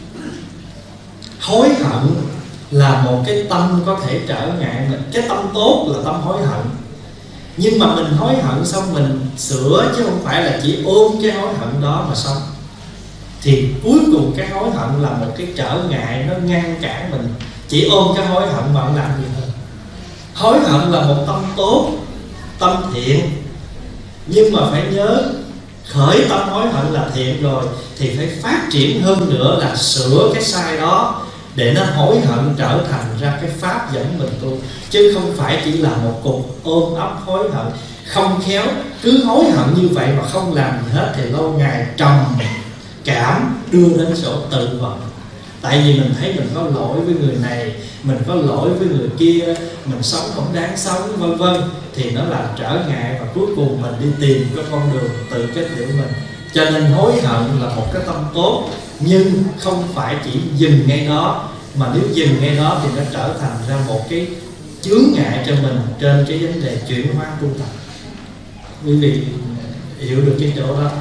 Hối hận là một cái tâm có thể trở ngại mình. Cái tâm tốt là tâm hối hận, nhưng mà mình hối hận xong mình sửa, chứ không phải là chỉ ôm cái hối hận đó mà sống. Thì cuối cùng cái hối hận là một cái trở ngại, nó ngăn cản mình. Chỉ ôm cái hối hận mà không làm gì hơn. Hối hận là một tâm tốt, tâm thiện, nhưng mà phải nhớ khởi tâm hối hận là thiện rồi thì phải phát triển hơn nữa là sửa cái sai đó để nó hối hận trở thành ra cái pháp dẫn mình tu, chứ không phải chỉ là một cục ôm ấp hối hận. Không khéo cứ hối hận như vậy mà không làm gì hết thì lâu ngày trầm cảm đưa đến chỗ tự vận. Tại vì mình thấy mình có lỗi với người này, mình có lỗi với người kia, mình sống không đáng sống, vân vân, thì nó làm trở ngại và cuối cùng mình đi tìm cái con đường tự kết liễu mình. Cho nên hối hận là một cái tâm tốt, nhưng không phải chỉ dừng ngay đó, mà nếu dừng ngay đó thì nó trở thành ra một cái chướng ngại cho mình trên cái vấn đề chuyển hóa tu tập. Quý vị hiểu được cái chỗ đó.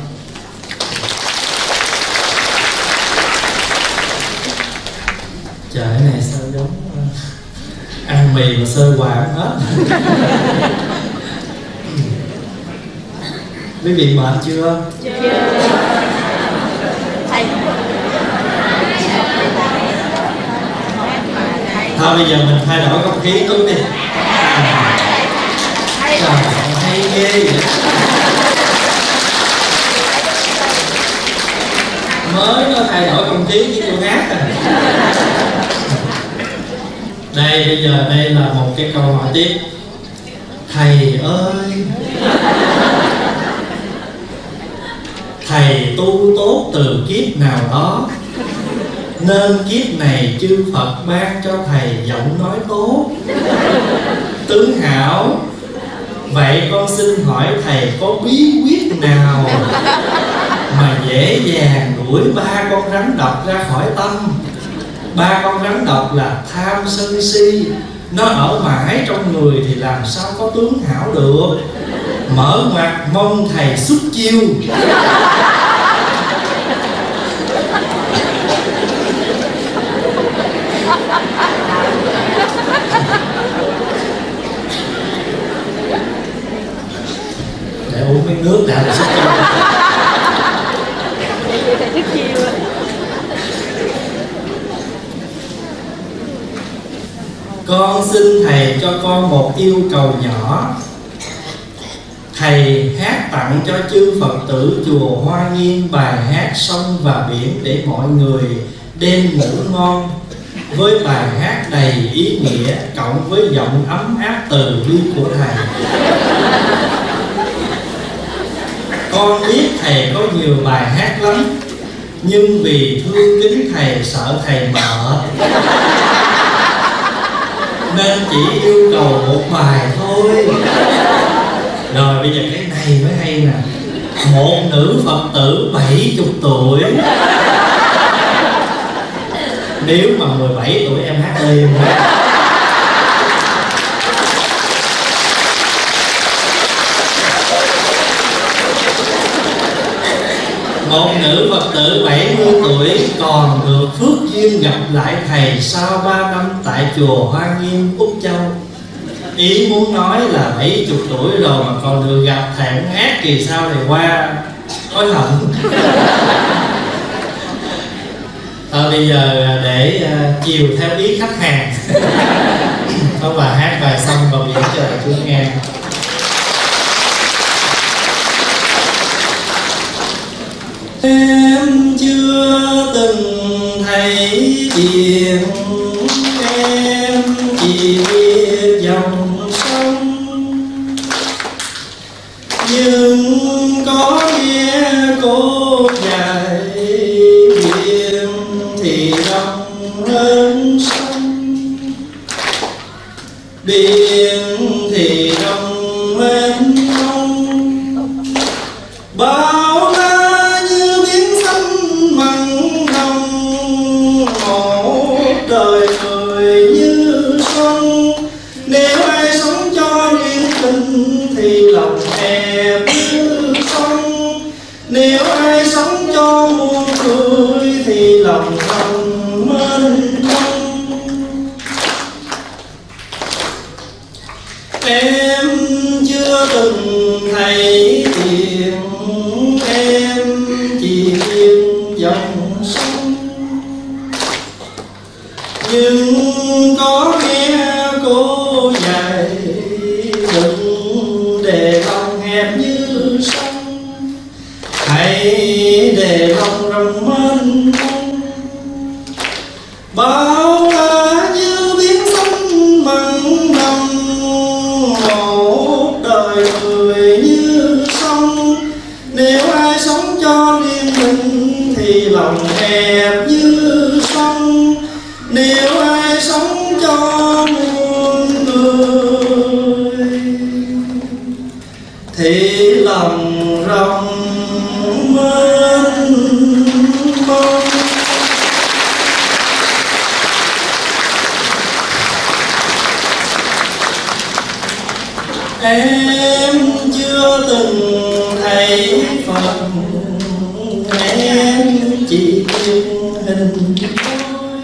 Trời này sao giống ăn mì mà sơ quả hết. Quý vị mệt chưa? Chưa. Thầy. Thôi bây giờ mình thay đổi không khí chút đi. Trời hay ghê vậy. Mới nó thay đổi không khí với cô hát à. Đây bây giờ đây là một cái câu hỏi tiếp. Thầy ơi, thầy tu tốt từ kiếp nào đó nên kiếp này chư Phật ban cho thầy giọng nói tốt, tướng hảo. Vậy con xin hỏi thầy có bí quyết nào mà dễ dàng đuổi 3 con rắn độc ra khỏi tâm? 3 con rắn độc là tham sân si, nó ở mãi trong người thì làm sao có tướng hảo được. Mở ngoặt mong thầy xuất chiêu. Để uống miếng nước đã là xuất chiêu. Con xin thầy cho con một yêu cầu nhỏ. Thầy hát tặng cho chư Phật tử chùa Hoa Nghiêm bài hát Sông và Biển để mọi người đêm ngủ ngon, với bài hát đầy ý nghĩa cộng với giọng ấm áp từ bi của thầy. Con biết thầy có nhiều bài hát lắm, nhưng vì thương kính thầy sợ thầy mợ, nên chỉ yêu cầu một bài thôi. Rồi bây giờ cái này mới hay nè. Một nữ Phật tử 70 tuổi. Nếu mà 17 tuổi em hát liền. Một nữ Phật tử 70 tuổi còn được phước duyên gặp lại thầy sau 3 năm tại chùa Hoa Nghiêm, Úc Châu. Ý muốn nói là 70 tuổi rồi mà còn được gặp thầy hát kỳ sau này qua hối hận. Bây giờ để chiều theo ý khách hàng, có bà hát bài Sông và Biển cho đại chúng nghe. Em chưa từng thấy biển, em chỉ biết dòng sông, nhưng có nghe cô dạy biển thì rộng hơn sông, biển thì rộng mênh mông, bao la như biển xanh mặn nồng, một đời người như sông. Nếu ai sống cho riêng mình thì lòng hẹp như sông, nếu ai sống cho muôn người thì lòng rộng mênh mông. Em chưa từng thấy biển, em chỉ biết dòng sông, nhưng có nghe cô dạy đừng để lòng hẹp như sông, hãy để lòng rộng mênh mông. Bao la như biển xanh mặn nồng, một đời người như sông. Nếu ai sống cho riêng mình thì lòng hẹp như sông, nếu ai sống cho muôn người thì lòng rộng mênh mông. Em chưa từng thấy Phật, em chỉ biết hình thôi,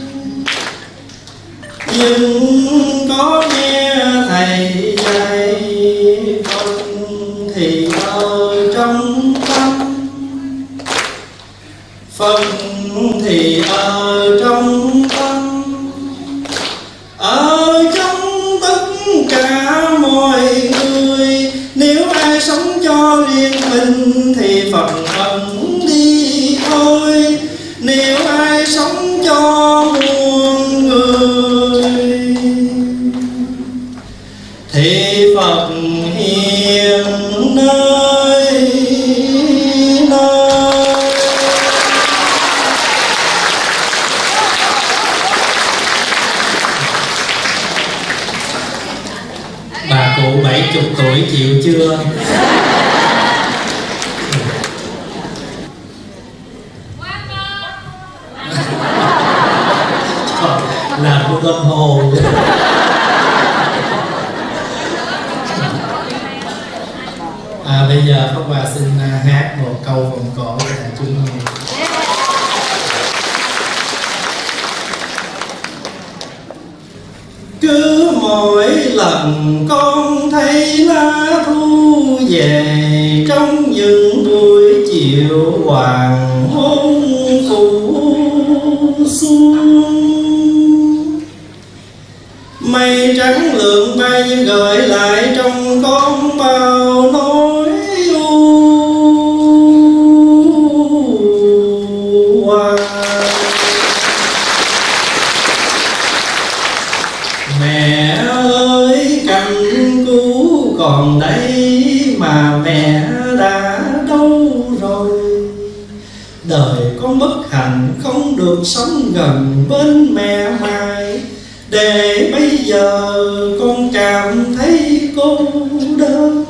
nhưng có nghe thầy dạy Phật thì ở trong tâm, Phật thì ở trong tâm, ở trong tất cả mọi người. Nếu ai sống cho riêng mình thì Phật ẩn đi thôi, nếu ai sống cho muôn người thì Phật hiện nơi nơi. Bà cụ 70 tuổi chịu chưa? Làm cô tâm hồn. Bây giờ Pháp Hòa xin hát một câu vòng cổ cho đại chúng nghe. Cứ mỗi lần con thấy lá thu về, trong những buổi chiều hoàng hôn phủ xuân, đường bay gợi lại trong con bao nỗi u hoài. Mẹ ơi cành cứu còn đây mà mẹ đã đâu rồi. Đời con bất hạnh không được sống gần bên mẹ mai, để bây giờ con cảm thấy cô đơn.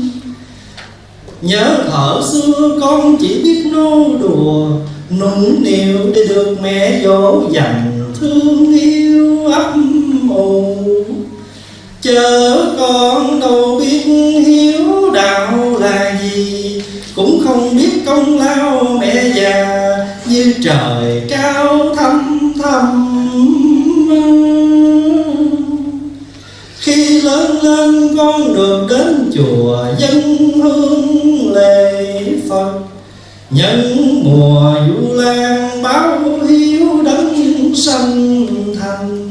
Nhớ thuở xưa con chỉ biết nô đùa nũng nịu để được mẹ dỗ dành thương yêu ấp ủ. Chớ con đâu biết hiếu đạo là gì, cũng không biết công lao mẹ già như trời cao thăm thăm. Khi lớn lên con được đến chùa dân hương lễ Phật, nhân mùa Vu Lan báo hiếu đấng sanh thành,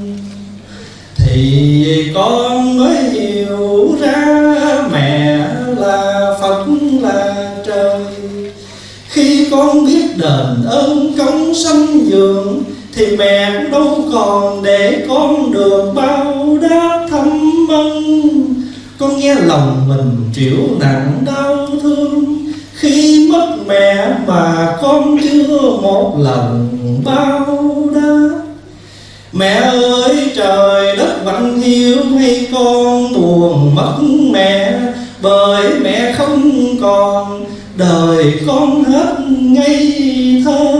thì con mới hiểu ra mẹ là Phật là trời. Khi con biết đền ơn công sanh dường, thì mẹ cũng đâu còn để con được bao đáp thăm ân. Con nghe lòng mình triệu nặng đau thương, khi mất mẹ mà con chưa một lần bao đáp. Mẹ ơi trời đất vẫn hiếu hay con buồn mất mẹ, bởi mẹ không còn đời con hết ngây thơ.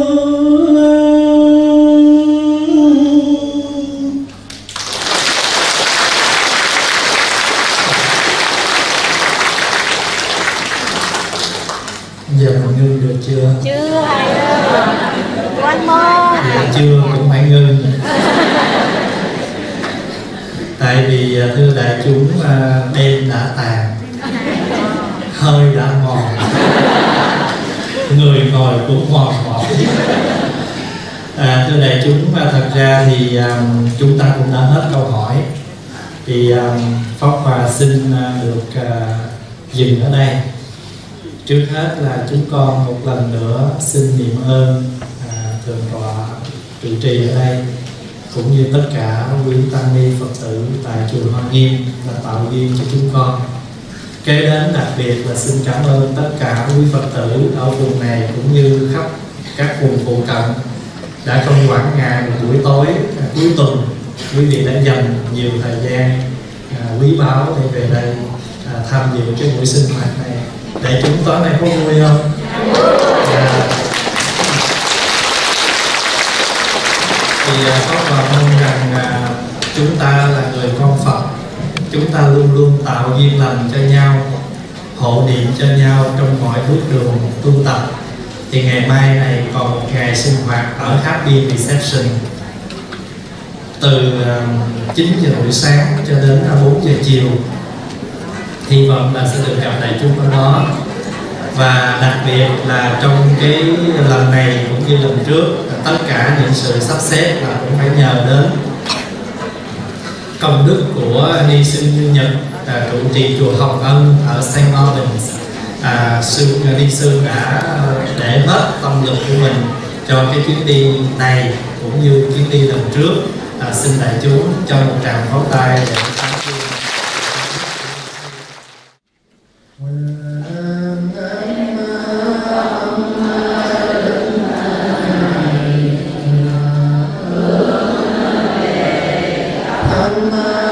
Giờ mình ngưng được chưa? Chưa thầy ơi, one more. Dạ chưa cũng phải ngưng. Tại vì thưa đại chúng, đêm đã tàn, hơi đã mòn, người ngồi cũng mòn mỏi. Thưa đại chúng, thật ra thì chúng ta cũng đã hết câu hỏi. Thì Pháp Hòa xin được dừng ở đây. Trước hết là chúng con một lần nữa xin niệm ơn Thượng tọa trụ trì ở đây, cũng như tất cả quý tăng ni Phật tử tại chùa Hoa Nghiêm đã tạo duyên cho chúng con. Kế đến đặc biệt là xin cảm ơn tất cả quý Phật tử ở vùng này cũng như khắp các vùng phụ cận đã không quản ngại một buổi tối cuối tuần, quý vị đã dành nhiều thời gian quý báu để về đây tham dự cái buổi sinh hoạt này. Để chúng tối nay có vui không? Thì Pháp Hòa mong rằng chúng ta là người con Phật, chúng ta luôn luôn tạo duyên lành cho nhau, hộ niệm cho nhau trong mọi bước đường tu tập. Thì ngày mai này còn một ngày sinh hoạt ở Happy Reception từ 9 giờ buổi sáng cho đến 4 giờ chiều. Hy vọng là sẽ được gặp đại chúng ở đó. Và đặc biệt là trong cái lần này cũng như lần trước, tất cả những sự sắp xếp là cũng phải nhờ đến công đức của ni sư Như Nhật, trụ trì chùa Hồng Ân ở St. Albans. Ni sư đã để hết tâm lực của mình cho cái chuyến đi này cũng như chuyến đi lần trước. Xin đại chúng cho một tràng pháo tay để Amma